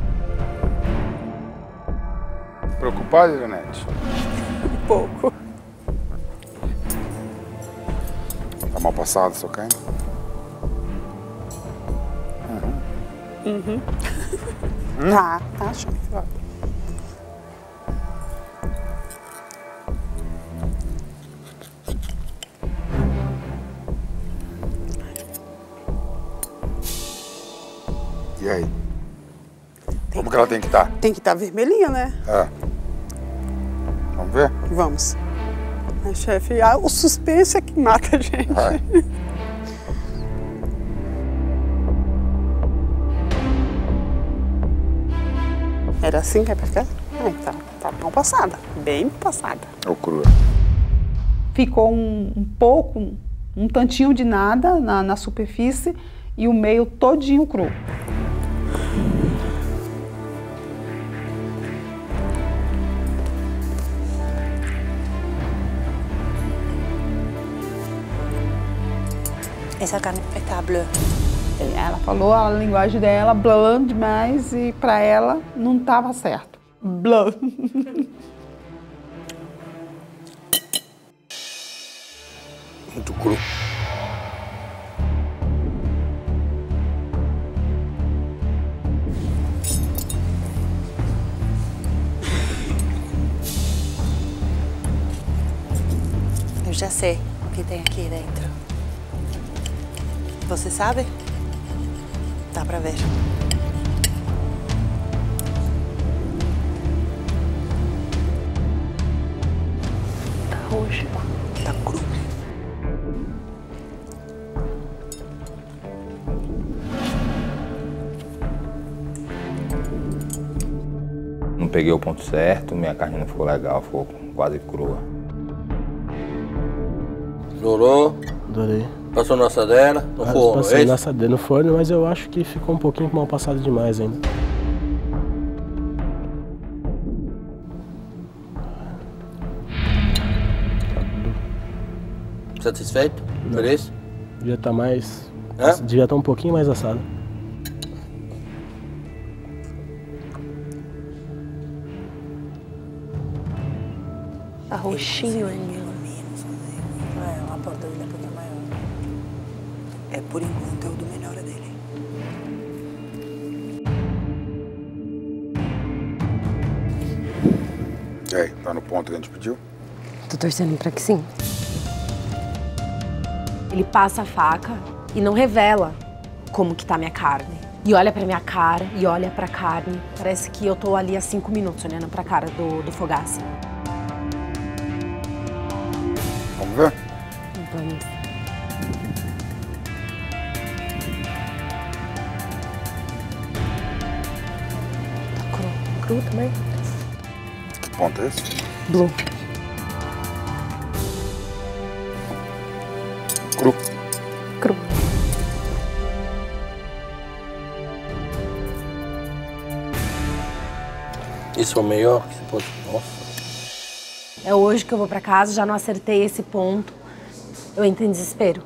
Preocupada, Janete? Um pouco. Tá mal passado, sua carne? Uhum. Tá, tá, chefe. E aí? Como que ela tem que estar? Tem que estar vermelhinha, né? É. Vamos ver? Vamos. Ai, chefe, ah, o suspense é que mata a gente. Vai. Era assim que é pra ficar? Ai, tá, tá mal passada, bem passada. Ou crua. Ficou um, um pouco, um, um tantinho de nada na, na superfície e o meio todinho cru. Essa carne está bleu. Ela falou a linguagem dela, blanc demais, e pra ela não tava certo. Blanc. Muito cru. Eu já sei o que tem aqui dentro. Você sabe? Dá pra ver. Tá roxo. Tá cru. Não peguei o ponto certo, minha carne não ficou legal, ficou quase crua. Adorou? Adorei. Passou na assadeira, no Ah, forno, passei é isso? na assadeira no forno, mas eu acho que ficou um pouquinho mal passado demais ainda. Satisfeito? Feliz? Devia estar mais... Hã? Devia estar um pouquinho mais assado. Tá roxinho ainda. É, uma porta dele é um pouquinho maior. É, por enquanto, é o do melhor dele. E aí, tá no ponto que a gente pediu? Tô torcendo pra que sim. Ele passa a faca e não revela como que tá minha carne. E olha pra minha cara, e olha pra carne. Parece que eu tô ali há cinco minutos olhando pra cara do, do Fogaça. Vamos ver? Vamos. Tá cru. Cru também? Que ponto é esse? Blue. Cru. Cru. Isso é o melhor que você pode... Nossa. É hoje que eu vou pra casa, já não acertei esse ponto. Eu entro em desespero.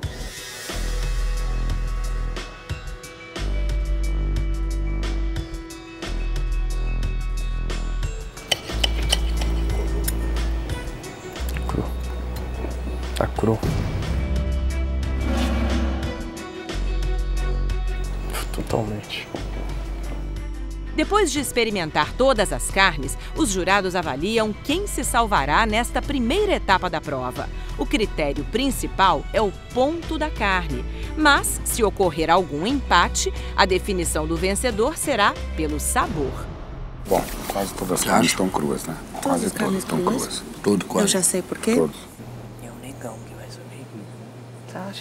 Cru. Tá cru. Totalmente. Depois de experimentar todas as carnes, os jurados avaliam quem se salvará nesta primeira etapa da prova. O critério principal é o ponto da carne, mas, se ocorrer algum empate, a definição do vencedor será pelo sabor. Bom, quase todas as carnes estão cruas, né? Todas Quase as carnes todas estão cruas? cruas. Tudo quase. Eu já sei por quê. Todos. É o negão que vai subir. Você acha?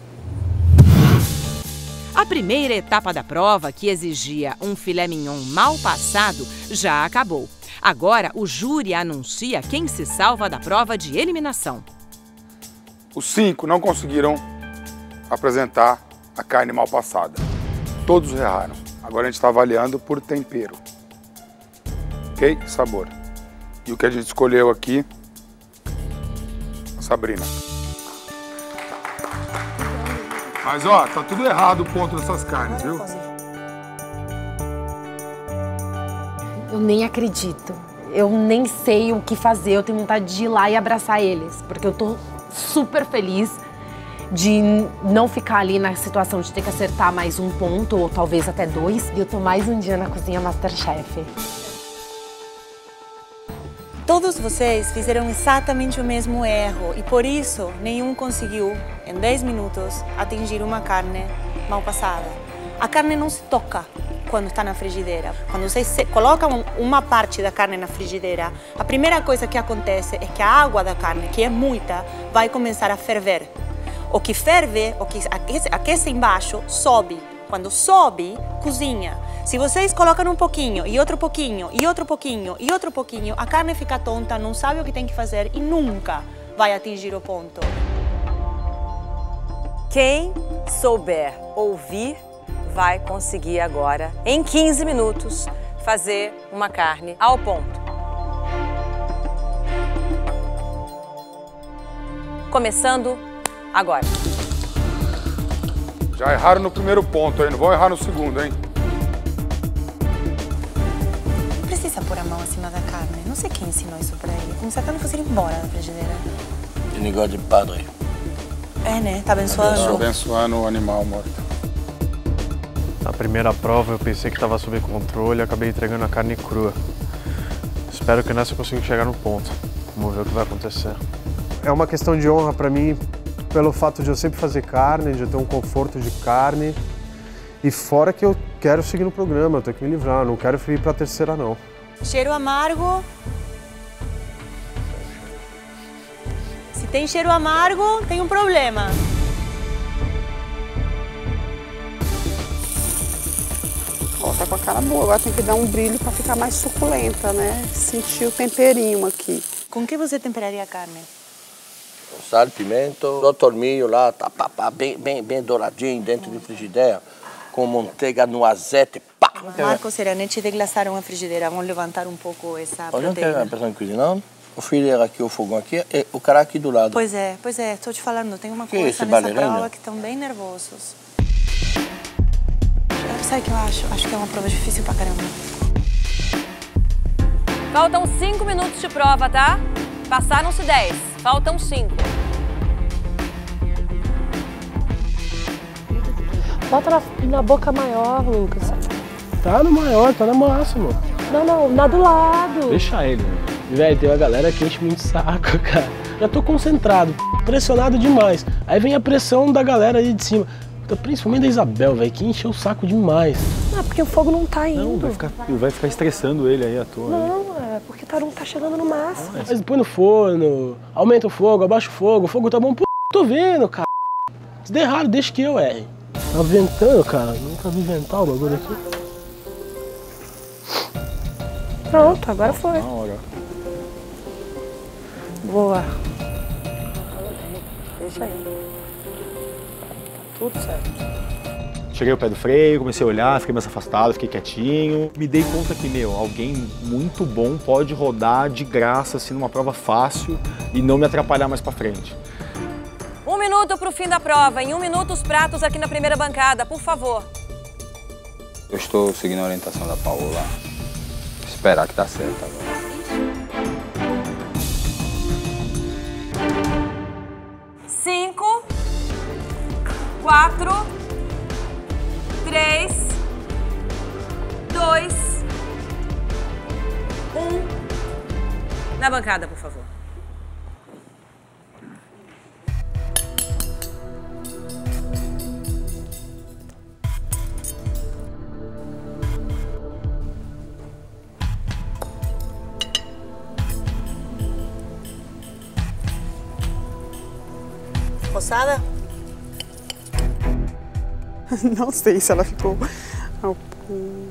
A primeira etapa da prova, que exigia um filé mignon mal passado, já acabou. Agora, o júri anuncia quem se salva da prova de eliminação. Os cinco não conseguiram apresentar a carne mal passada. Todos erraram. Agora a gente está avaliando por tempero. Ok? Sabor. E o que a gente escolheu aqui, a Sabrina. Mas ó, tá tudo errado o ponto dessas carnes, viu? Eu nem acredito. Eu nem sei o que fazer. Eu tenho vontade de ir lá e abraçar eles. Porque eu tô super feliz de não ficar ali na situação de ter que acertar mais um ponto, ou talvez até dois. E eu tô mais um dia na cozinha Masterchef. Todos vocês fizeram exatamente o mesmo erro e por isso nenhum conseguiu, em dez minutos, atingir uma carne mal passada. A carne não se toca quando está na frigideira. Quando vocês colocam uma parte da carne na frigideira, a primeira coisa que acontece é que a água da carne, que é muita, vai começar a ferver. O que ferve, o que aquece, aquece embaixo, sobe. Quando sobe, cozinha. Se vocês colocam um pouquinho, e outro pouquinho, e outro pouquinho, e outro pouquinho, a carne fica tonta, não sabe o que tem que fazer e nunca vai atingir o ponto. Quem souber ouvir vai conseguir agora, em quinze minutos, fazer uma carne ao ponto. Começando agora. Já erraram no primeiro ponto, hein? Não vão errar no segundo, hein? Não precisa pôr a mão acima da carne. Não sei quem ensinou isso pra ele. Como se a carne fosse ir embora da frigideira. Que negócio de padre. É, né? Tá abençoando. Estou abençoando o animal morto. Na primeira prova eu pensei que estava sob controle e acabei entregando a carne crua. Espero que nessa eu consiga chegar no ponto. Vamos ver o que vai acontecer. É uma questão de honra pra mim, pelo fato de eu sempre fazer carne, de eu ter um conforto de carne. E fora que eu quero seguir no programa, eu tenho que me livrar, não quero ir pra terceira não. Cheiro amargo. Se tem cheiro amargo, tem um problema. Ó, tá com a cara boa, agora tem que dar um brilho pra ficar mais suculenta, né? Sentir o temperinho aqui. Com que você temperaria a carne? Sal, pimento, doutor milho lá, tá, pá, pá, bem, bem, bem douradinho dentro de frigideira, com manteiga no azeite, pá! Marco Serenete deglaçaram a frigideira, vamos levantar um pouco essa Olha, não proteína. quer a pessoa cozinhando? O filho era aqui, o fogão aqui, e o cara aqui do lado. Pois é, pois é, estou te falando, tem uma Que coisa esse nessa bailarino? prova que estão bem nervosos. Sabe o que eu acho? Acho que é uma prova difícil pra caramba. Faltam cinco minutos de prova, tá? Passaram-se dez, faltam cinco. Bota na, na boca maior, Lucas. Tá no maior, tá na máxima. Não, não, na do lado. Deixa ele. Velho, tem uma galera que enche muito saco, cara. Já tô concentrado, pressionado demais. Aí vem a pressão da galera aí de cima. Principalmente da Isabel, velho, que encheu o saco demais. Não, é porque o fogo não tá indo. Não, vai ficar, vai ficar estressando ele aí à toa. Não, é porque tá, não tá chegando no máximo. Mas põe no forno, aumenta o fogo, abaixa o fogo, o fogo tá bom. Pô, tô vendo, cara. Se der errado, deixa que eu erre. Tá ventando, cara. Nunca vi ventar o bagulho aqui. Pronto, agora foi. Na hora. Boa. Deixa aí. Tudo certo. Cheguei ao pé do freio, comecei a olhar, fiquei mais afastado, fiquei quietinho. Me dei conta que, meu, alguém muito bom pode rodar de graça, assim, numa prova fácil e não me atrapalhar mais pra frente. Um minuto para o fim da prova. Em um minuto, os pratos aqui na primeira bancada, por favor. Eu estou seguindo a orientação da Paola. Esperar que tá certo agora. Cinco, quatro, três, dois, Na bancada, por favor. Roçada? Não sei se ela ficou ao ponto.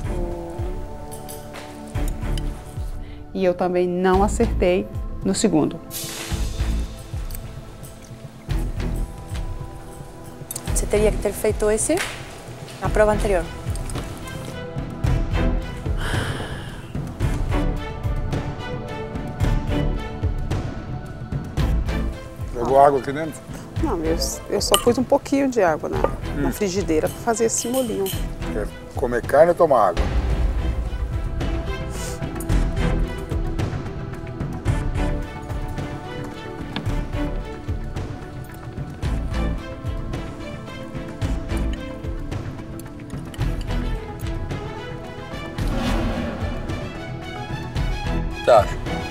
E eu também não acertei no segundo. Você teria que ter feito esse na prova anterior. Jogou água aqui dentro? Não, eu, eu só pus um pouquinho de água na, hum. na frigideira para fazer esse molinho. Quer comer carne ou tomar água? Tá.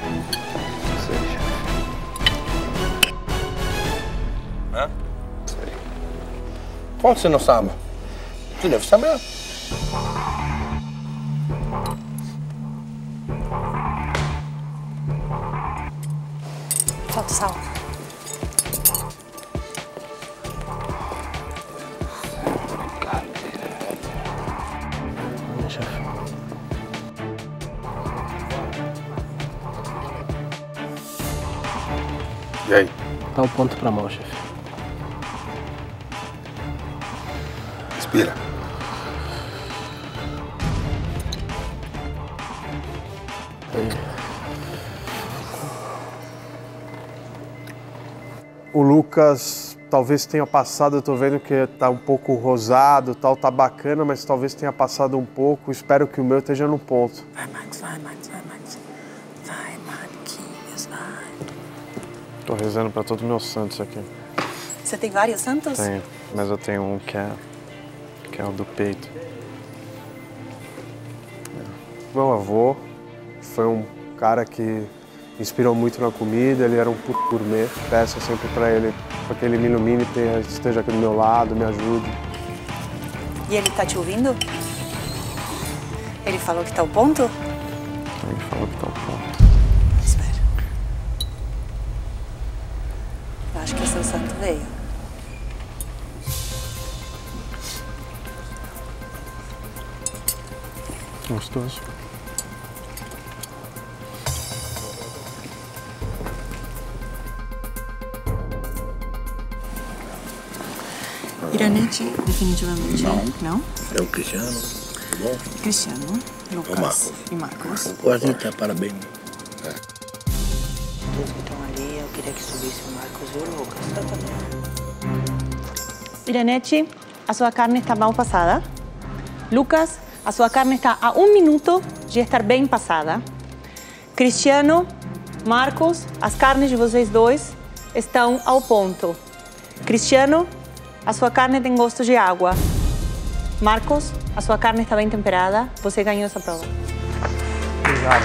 Hã? Sei. Como você não sabe? Você deve saber. Falta sal. E aí? Dá um ponto pra mão, chefe. Respira. O Lucas talvez tenha passado, eu tô vendo que tá um pouco rosado, tal, tá bacana, mas talvez tenha passado um pouco. Espero que o meu esteja no ponto. Vai, Max, vai, Max, vai, Max. Vai, Marquinhos, vai. Tô rezando pra todos os meus santos aqui. Você tem vários santos? Tenho, mas eu tenho um que é, que é o do peito. Meu avô foi um cara que inspirou muito na comida, ele era um puto gourmet. Peço sempre pra ele, pra que ele me ilumine, esteja aqui do meu lado, me ajude. E ele tá te ouvindo? Ele falou que tá o ponto? Ele falou que tá o ponto. Espera. Eu acho que o seu santo veio. Gostoso. Iranete, definitivamente. Não. Não? É o Cristiano. Bom. Cristiano, Lucas O Marcos. e Marcos. Pode estar, parabéns. É. Todos que estão ali, eu queria que subisse o Marcos e o Lucas. Tá também. Iranete, a sua carne está mal passada. Lucas, a sua carne está a um minuto de estar bem passada. Cristiano, Marcos, as carnes de vocês dois estão ao ponto. Cristiano, a sua carne tem gosto de água. Marcos, a sua carne está bem temperada. Você ganhou essa prova. Obrigado.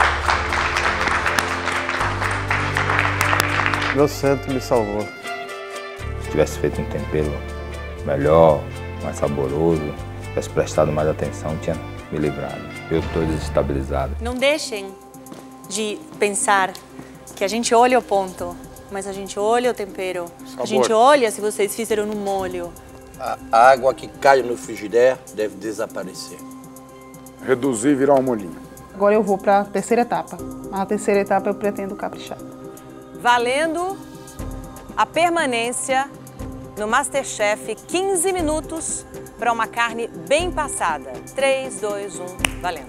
Meu santo me salvou. Se tivesse feito um tempero melhor, mais saboroso, tivesse prestado mais atenção, tinha me livrado. Eu estou desestabilizado. Não deixem de pensar que a gente olha o ponto, mas a gente olha o tempero. Sabor. A gente olha se vocês fizeram no molho. A água que cai no frigideiro deve desaparecer. Reduzir e virar um molinho. Agora eu vou para a terceira etapa. A terceira etapa eu pretendo caprichar. Valendo a permanência no MasterChef, quinze minutos para uma carne bem passada. três, dois, um, valendo.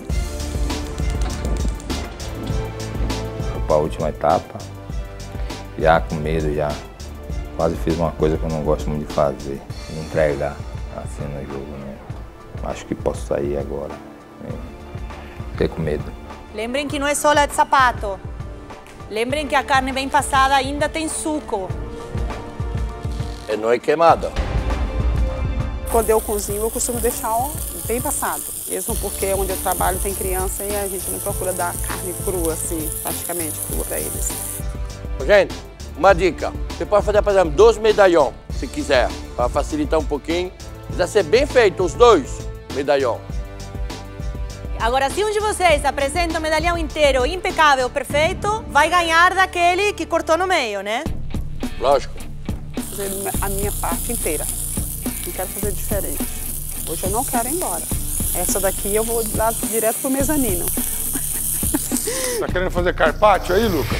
Fui para a última etapa, já com medo, já quase fiz uma coisa que eu não gosto muito de fazer, me entregar assim no jogo, né? Acho que posso sair agora, né? Fiquei com medo. Lembrem que não é sola de sapato. Lembrem que a carne bem passada ainda tem suco. E não é queimada. Quando eu cozinho, eu costumo deixar ó, bem passado. Mesmo porque onde eu trabalho tem criança e a gente não procura dar carne crua, assim, praticamente crua para eles. Gente, uma dica. Você pode fazer, por exemplo, dois medalhões, se quiser, para facilitar um pouquinho. Precisa ser bem feito os dois medalhões. Agora, se um de vocês apresenta um medalhão inteiro, impecável, perfeito, vai ganhar daquele que cortou no meio, né? Lógico. Fazer a minha parte inteira. Não quero fazer diferente. Hoje eu não quero ir embora. Essa daqui eu vou lá direto pro mezanino. Tá querendo fazer carpaccio aí, Lucas?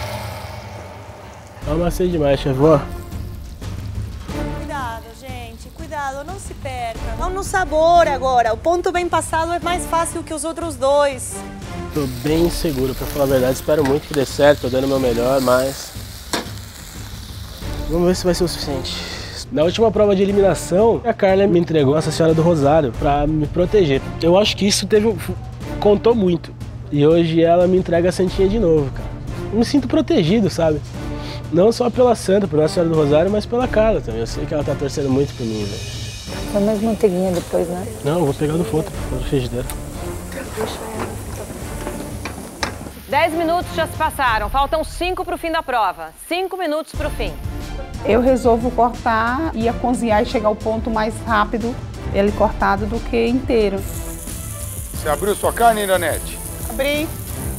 Eu amassei demais, chefão. Cuidado, gente, cuidado, não se perca. Vamos no sabor agora. O ponto bem passado é mais fácil que os outros dois. Tô bem seguro, pra falar a verdade. Espero muito que dê certo, tô dando o meu melhor, mas... vamos ver se vai ser o suficiente. Na última prova de eliminação, a Carla me entregou Nossa Senhora do Rosário pra me proteger. Eu acho que isso teve, contou muito. E hoje ela me entrega a Santinha de novo, cara. Eu me sinto protegido, sabe? Não só pela Santa, por Nossa Senhora do Rosário, mas pela Carla também. Eu sei que ela tá torcendo muito por mim, velho. Põe mais manteiguinha depois, né? Não, eu vou pegar no foto, na frigideira. Dez minutos já se passaram, faltam cinco pro fim da prova. Cinco minutos pro fim. Eu resolvo cortar, ia cozinhar e chegar ao ponto mais rápido, ele cortado, do que inteiro. Você abriu sua carne, Iranete? Abri.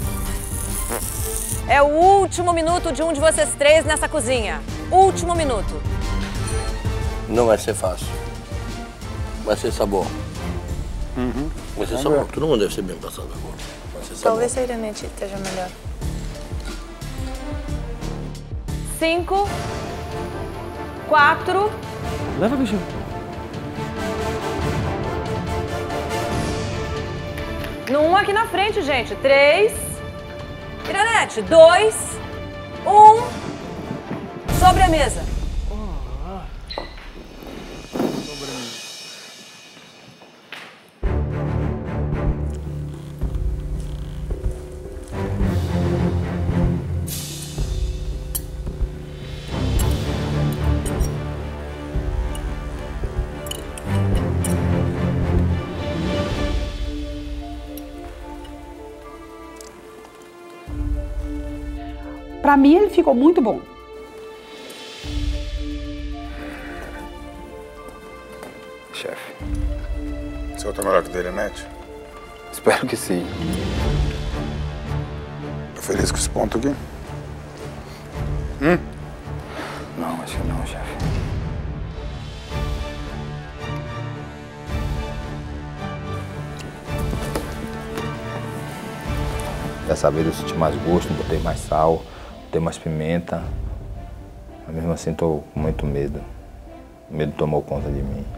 É o último minuto de um de vocês três nessa cozinha. Último minuto. Não vai ser fácil. Vai ser sabor. Uhum. Vai ser sabor. Todo mundo deve ser bem passado agora. Vai ser sabor. Talvez a Iranete esteja melhor. Cinco. Quatro. Leva, bicho. No um aqui na frente, gente. Três. Iranete, dois. Um. Sobre a mesa. Para mim, ele ficou muito bom. Chefe, o seu tá melhor que o da Iranete? Espero que sim. Tá feliz com esse ponto aqui? Hum? Não, acho que não, chefe. Dessa vez eu senti mais gosto, botei mais sal, botei mais pimenta. Mas mesmo assim tô com muito medo. O medo tomou conta de mim.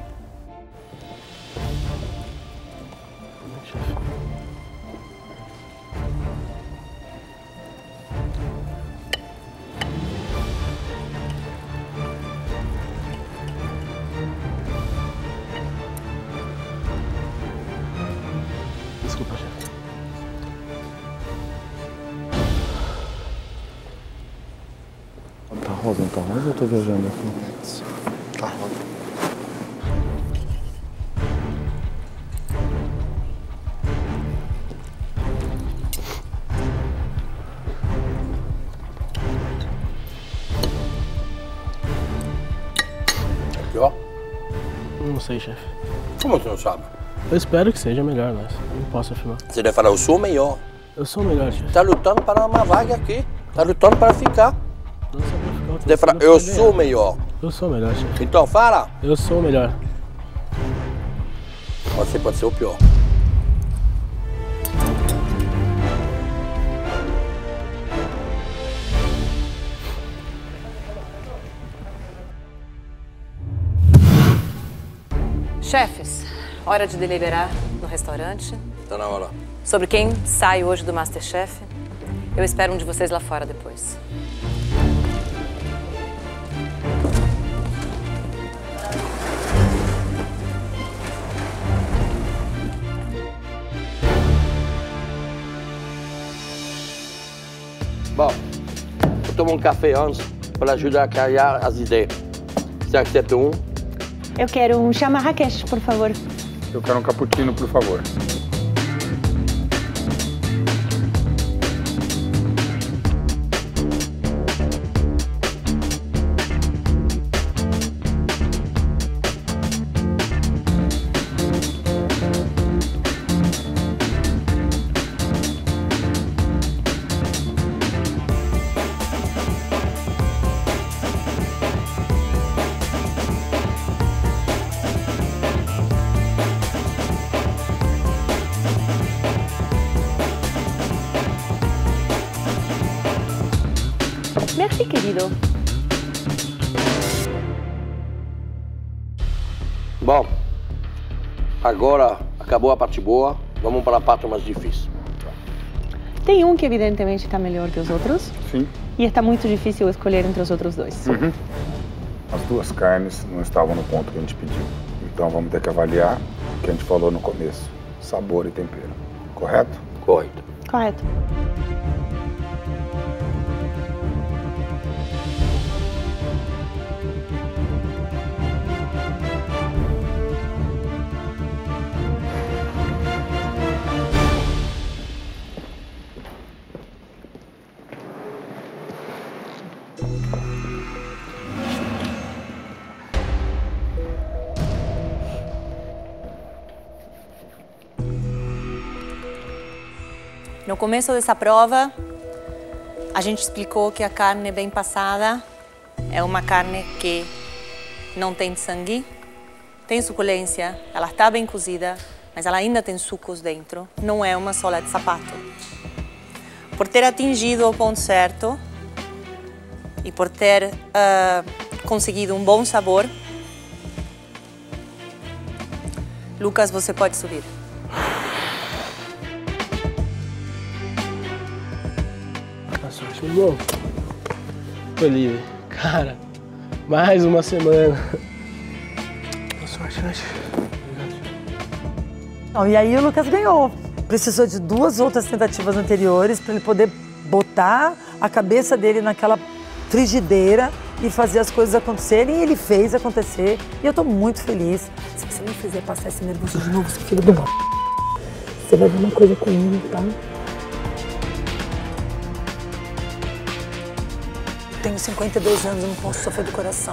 Desculpa, chefe. Tá rosa, tá rosa ou eu tô viajando aqui? Tá rosa. É pior? Não sei, chefe. Como você não sabe? Eu espero que seja melhor, mas não posso afirmar. Você deve falar, eu sou o melhor. Eu sou o melhor, chefe. Tá lutando para uma vaga aqui. Tá lutando para ficar. Não só pra ficar. Você deve falar, eu sou o melhor. Eu sou o melhor, chefe. Então fala. Eu sou o melhor. Você pode ser o pior. Chefes, hora de deliberar no restaurante. Tá na hora. Sobre quem sai hoje do Masterchef. Eu espero um de vocês lá fora depois. Bom, vou tomar um café antes para ajudar a criar as ideias. Você accepta um? Eu quero um chá Marrakech, por favor. Eu quero um cappuccino, por favor. Merci, querido. Bom, agora acabou a parte boa, vamos para a parte mais difícil. Tem um que evidentemente está melhor que os outros. Sim. E está muito difícil escolher entre os outros dois. Uhum. As duas carnes não estavam no ponto que a gente pediu. Então vamos ter que avaliar o que a gente falou no começo. Sabor e tempero. Correto? Correto. Correto. No começo dessa prova, a gente explicou que a carne bem passada é uma carne que não tem sangue, tem suculência, ela está bem cozida, mas ela ainda tem sucos dentro, não é uma sola de sapato. Por ter atingido o ponto certo e por ter uh, conseguido um bom sabor, Lucas, você pode subir. Nossa, acho bom. Tô livre. Cara, mais uma semana. Boa sorte, Nath. Não, e aí o Lucas ganhou. Precisou de duas outras tentativas anteriores para ele poder botar a cabeça dele naquela frigideira e fazer as coisas acontecerem. E ele fez acontecer. E eu tô muito feliz. Se você me fizer passar esse nervoso de novo, seu filho do mal, você vai ver uma coisa comigo, tá? Tenho cinquenta e dois anos, eu não posso sofrer do coração.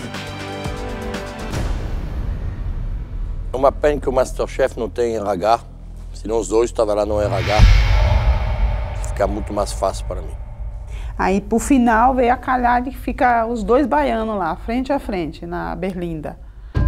É uma pena que o Masterchef não tem R H, senão os dois estavam lá no R H. Fica muito mais fácil para mim. Aí, por final, veio a calhar de ficar os dois baianos lá, frente a frente, na Berlinda.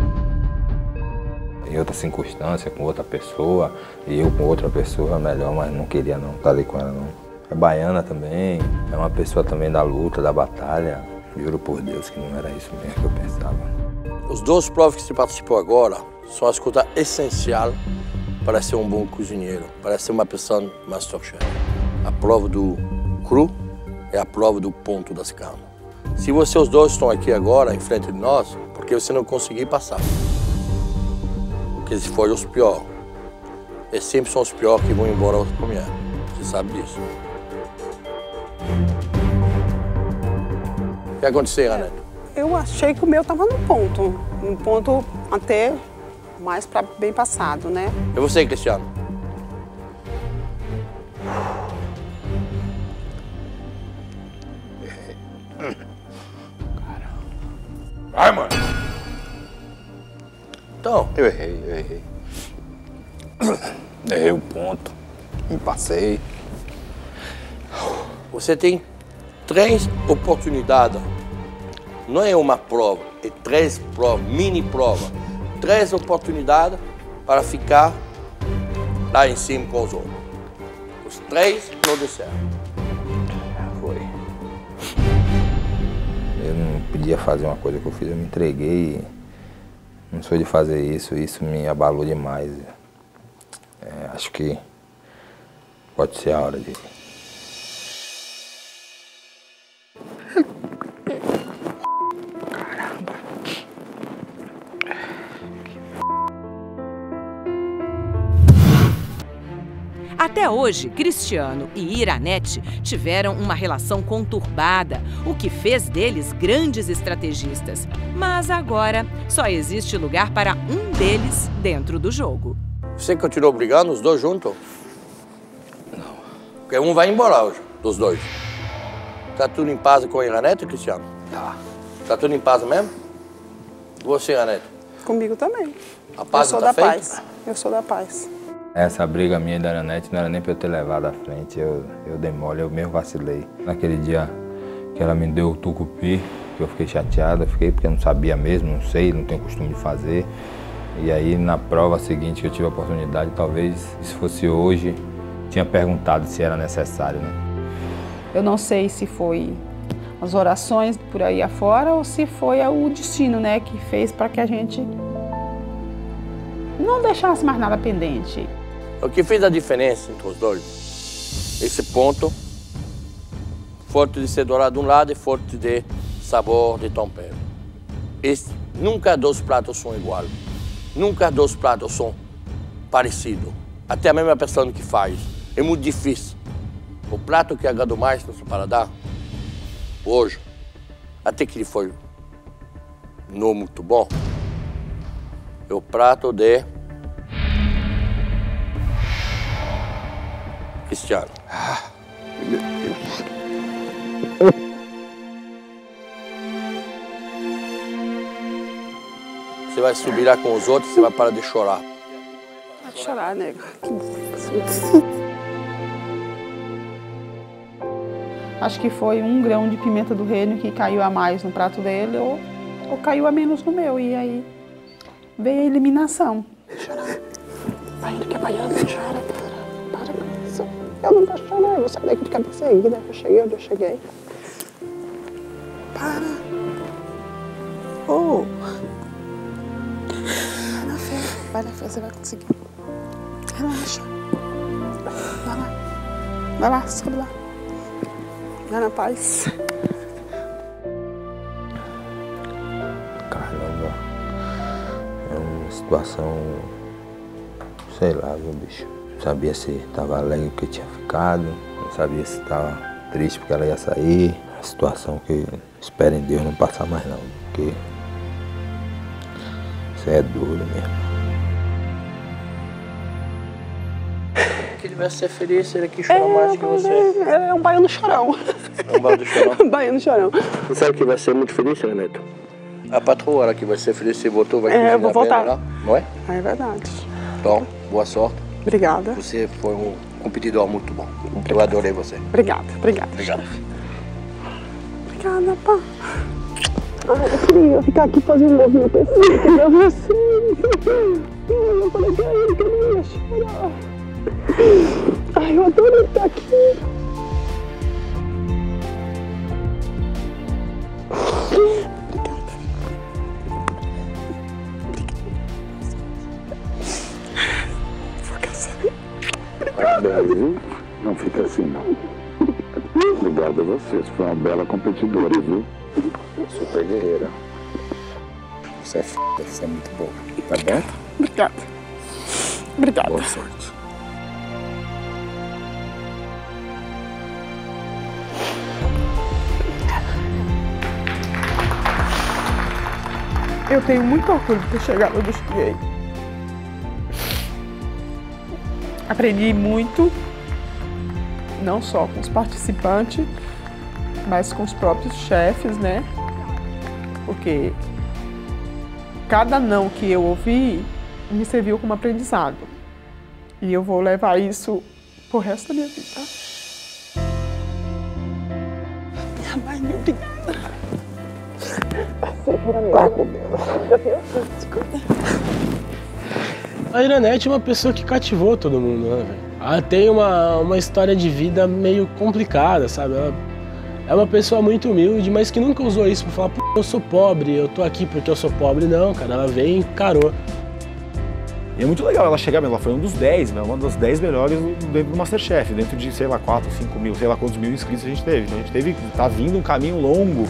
Em outra circunstância, com outra pessoa, e eu com outra pessoa, melhor, mas não queria não estar ali com ela não. É baiana também, é uma pessoa também da luta, da batalha. Juro por Deus que não era isso mesmo que eu pensava. Os dois provas que você participou agora são as coisas essenciais para ser um bom cozinheiro, para ser uma pessoa Masterchef. A prova do cru é a prova do ponto das carnes. Se vocês dois estão aqui agora, em frente de nós, porque você não conseguiu passar. Porque se for os piores. E sempre são os piores que vão embora aos primeiros. Você sabe disso. O que aconteceu, Ana? Eu achei que o meu estava no ponto. Um ponto até mais pra bem passado, né? E você, Cristiano? Vai, mano. Então? Eu errei, eu errei. Errei o ponto. Me passei. Você tem três oportunidades. Não é uma prova, é três provas, mini prova. Três oportunidades para ficar lá em cima com os outros. Os três não disseram. Foi. Eu não podia fazer uma coisa que eu fiz, eu me entreguei. Não sou de fazer isso, isso me abalou demais. É, acho que pode ser a hora de... A Até hoje, Cristiano e Iranete tiveram uma relação conturbada, o que fez deles grandes estrategistas. Mas agora só existe lugar para um deles dentro do jogo. Você continuou brigando os dois juntos? Não. Porque um vai embora hoje, dos dois. Tá tudo em paz com o Iranete, Cristiano? Tá. Tá tudo em paz mesmo? Você, Iranete? Comigo também. A paz eu sou tá da feita? paz. Eu sou da paz. Essa briga minha da Iranete não era nem pra eu ter levado à frente, eu, eu dei mole, eu mesmo vacilei. Naquele dia que ela me deu o tucupi, que eu fiquei chateado, eu fiquei porque eu não sabia mesmo, não sei, não tenho costume de fazer. E aí na prova seguinte que eu tive a oportunidade, talvez se fosse hoje, tinha perguntado se era necessário, né? Eu não sei se foi as orações por aí afora ou se foi o destino, né, que fez para que a gente não deixasse mais nada pendente. O que fez a diferença entre os dois? Esse ponto, forte de cedora de um lado e forte de sabor de tempero. Esse, nunca dois pratos são iguais. Nunca dois pratos são parecidos. Até a mesma pessoa que faz. É muito difícil. O prato que agrada mais no seu paladar, hoje, até que ele foi não muito bom, é o prato de Cristiano. Ah, meu Deus. Você vai subir lá com os outros, você vai parar de chorar. Pode chorar, nego. Acho que foi um grão de pimenta do reino que caiu a mais no prato dele ou, ou caiu a menos no meu. E aí veio a eliminação. Pai, ele quer baiano, chora, para. Para com isso. Eu não posso chorar, eu vou sair daqui de cabeça erguida. Eu cheguei onde eu cheguei. Para. Oh. Vai na fé, vai na fé, você vai conseguir. Relaxa. Vai lá. Vai lá, sobe lá. Vai na paz. Caramba. É uma situação, sei lá, viu, bicho? Não sabia se tava alegre porque tinha ficado, não sabia se tava triste porque ela ia sair. É uma situação que espero em Deus não passar mais não, porque isso é duro mesmo. Que ele vai ser feliz, ele que chora é, mais que você. É um baiano chorão. É um baiano chorão? Baiano chorão. Você sabe que vai ser muito feliz, Neto? A patroa ela que vai ser feliz, se voltou, vai É, eu vou voltar. Lá, não é? É verdade. Então, boa sorte. Obrigada. Você foi um competidor muito bom. Obrigada. Eu adorei você. Obrigada, obrigada. Obrigado. Obrigada, pá. Ai, eu queria ficar aqui fazendo um movimento assim pra você. Eu falei pra ele que eu não ia chorar. Ai, eu adoro estar aqui. Parabéns, viu? Não fica assim, não. Obrigado a você. Você foi uma bela competidora, viu? Super guerreira. Você é f***, você é muito boa. Tá bom? Obrigada. Obrigada. Boa sorte. Eu tenho muito orgulho de ter chegado onde eu cheguei. Aprendi muito, não só com os participantes, mas com os próprios chefes, né? Porque cada não que eu ouvi me serviu como aprendizado. E eu vou levar isso pro resto da minha vida. Ai, meu Deus. A Iranete é uma pessoa que cativou todo mundo, né, velho? Ela tem uma, uma história de vida meio complicada, sabe? Ela é uma pessoa muito humilde, mas que nunca usou isso pra falar, pô, eu sou pobre, eu tô aqui porque eu sou pobre. Não, cara, ela veio e encarou. E é muito legal ela chegar mesmo, ela foi um dos dez, né? Uma das dez melhores dentro do Masterchef, dentro de, sei lá, quatro, cinco mil, sei lá quantos mil inscritos a gente teve. Então a gente teve, tá vindo um caminho longo.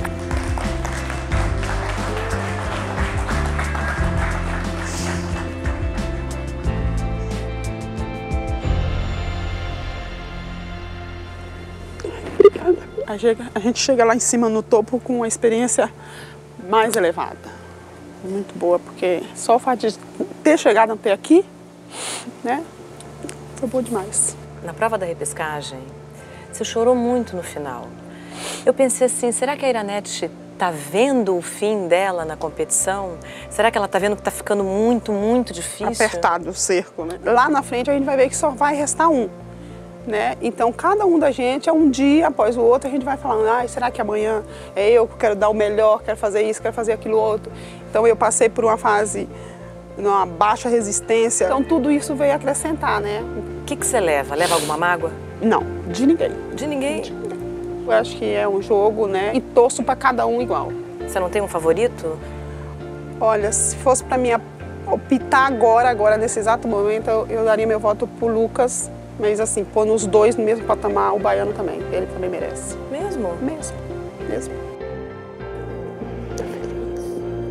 a gente chega lá em cima no topo com uma experiência mais elevada. Muito boa, porque só o fato de ter chegado até aqui, né, foi bom demais. Na prova da repescagem, você chorou muito no final. Eu pensei assim, será que a Iranete tá vendo o fim dela na competição? Será que ela tá vendo que tá ficando muito, muito difícil? Apertado o cerco, né? Lá na frente a gente vai ver que só vai restar um, né? Então cada um da gente, é um dia após o outro, a gente vai falando, ah, será que amanhã é eu que quero dar o melhor, quero fazer isso, quero fazer aquilo outro. Então eu passei por uma fase, numa baixa resistência, então tudo isso veio acrescentar, né? O que que você leva? Leva alguma mágoa? Não, de ninguém. De ninguém? De ninguém. Eu acho que é um jogo, né? E torço para cada um igual. Você não tem um favorito? Olha, se fosse para mim optar agora, agora nesse exato momento, eu, eu daria meu voto pro Lucas, mas assim, pôr nos dois no mesmo patamar, o baiano também. Ele também merece. Mesmo? Mesmo, mesmo. Tá feliz?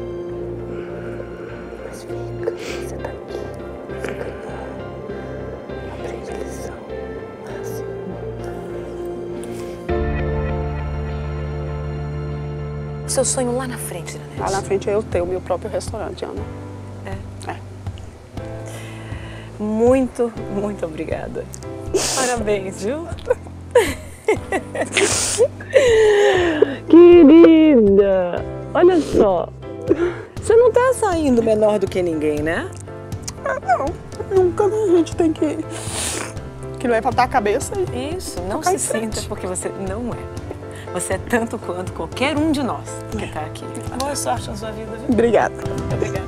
Mas fica, você tá aqui, você ganhar, aprende a lição, mas... O seu sonho lá na frente, Iranete? Lá na frente é eu ter o meu próprio restaurante, Ana. É? É. Muito, muito obrigada. Parabéns, viu? Querida, olha só. Você não tá saindo menor do que ninguém, né? Ah, não, nunca, né? A gente tem que, que levantar a cabeça e Isso, não tocar se em frente. sinta, porque você não é. Você é tanto quanto qualquer um de nós que está aqui. Boa sorte na sua vida, viu? Obrigada. Obrigada.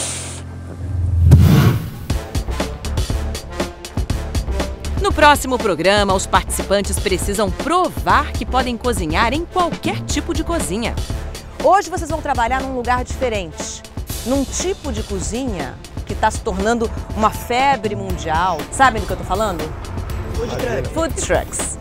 No próximo programa, os participantes precisam provar que podem cozinhar em qualquer tipo de cozinha. Hoje vocês vão trabalhar num lugar diferente, num tipo de cozinha que está se tornando uma febre mundial. Sabem do que eu tô falando? Food trucks. Food trucks.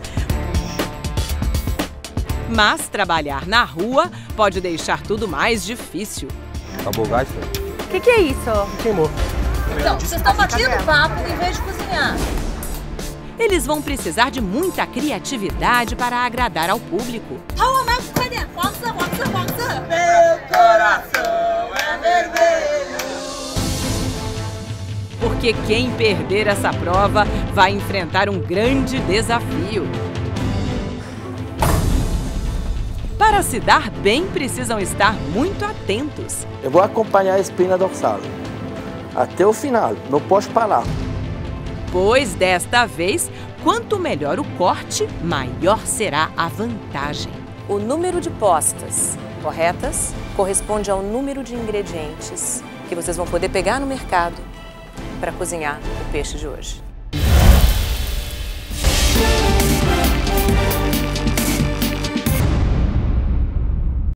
Mas trabalhar na rua pode deixar tudo mais difícil. Acabou o gás? O que, que é isso? Queimou. Então, vocês estão batendo papo em vez de cozinhar. Eles vão precisar de muita criatividade para agradar ao público. Meu coração é vermelho. Porque quem perder essa prova vai enfrentar um grande desafio. Para se dar bem, precisam estar muito atentos. Eu vou acompanhar a espinha dorsal até o final, não posso parar. Pois desta vez, quanto melhor o corte, maior será a vantagem. O número de postas corretas corresponde ao número de ingredientes que vocês vão poder pegar no mercado para cozinhar o peixe de hoje.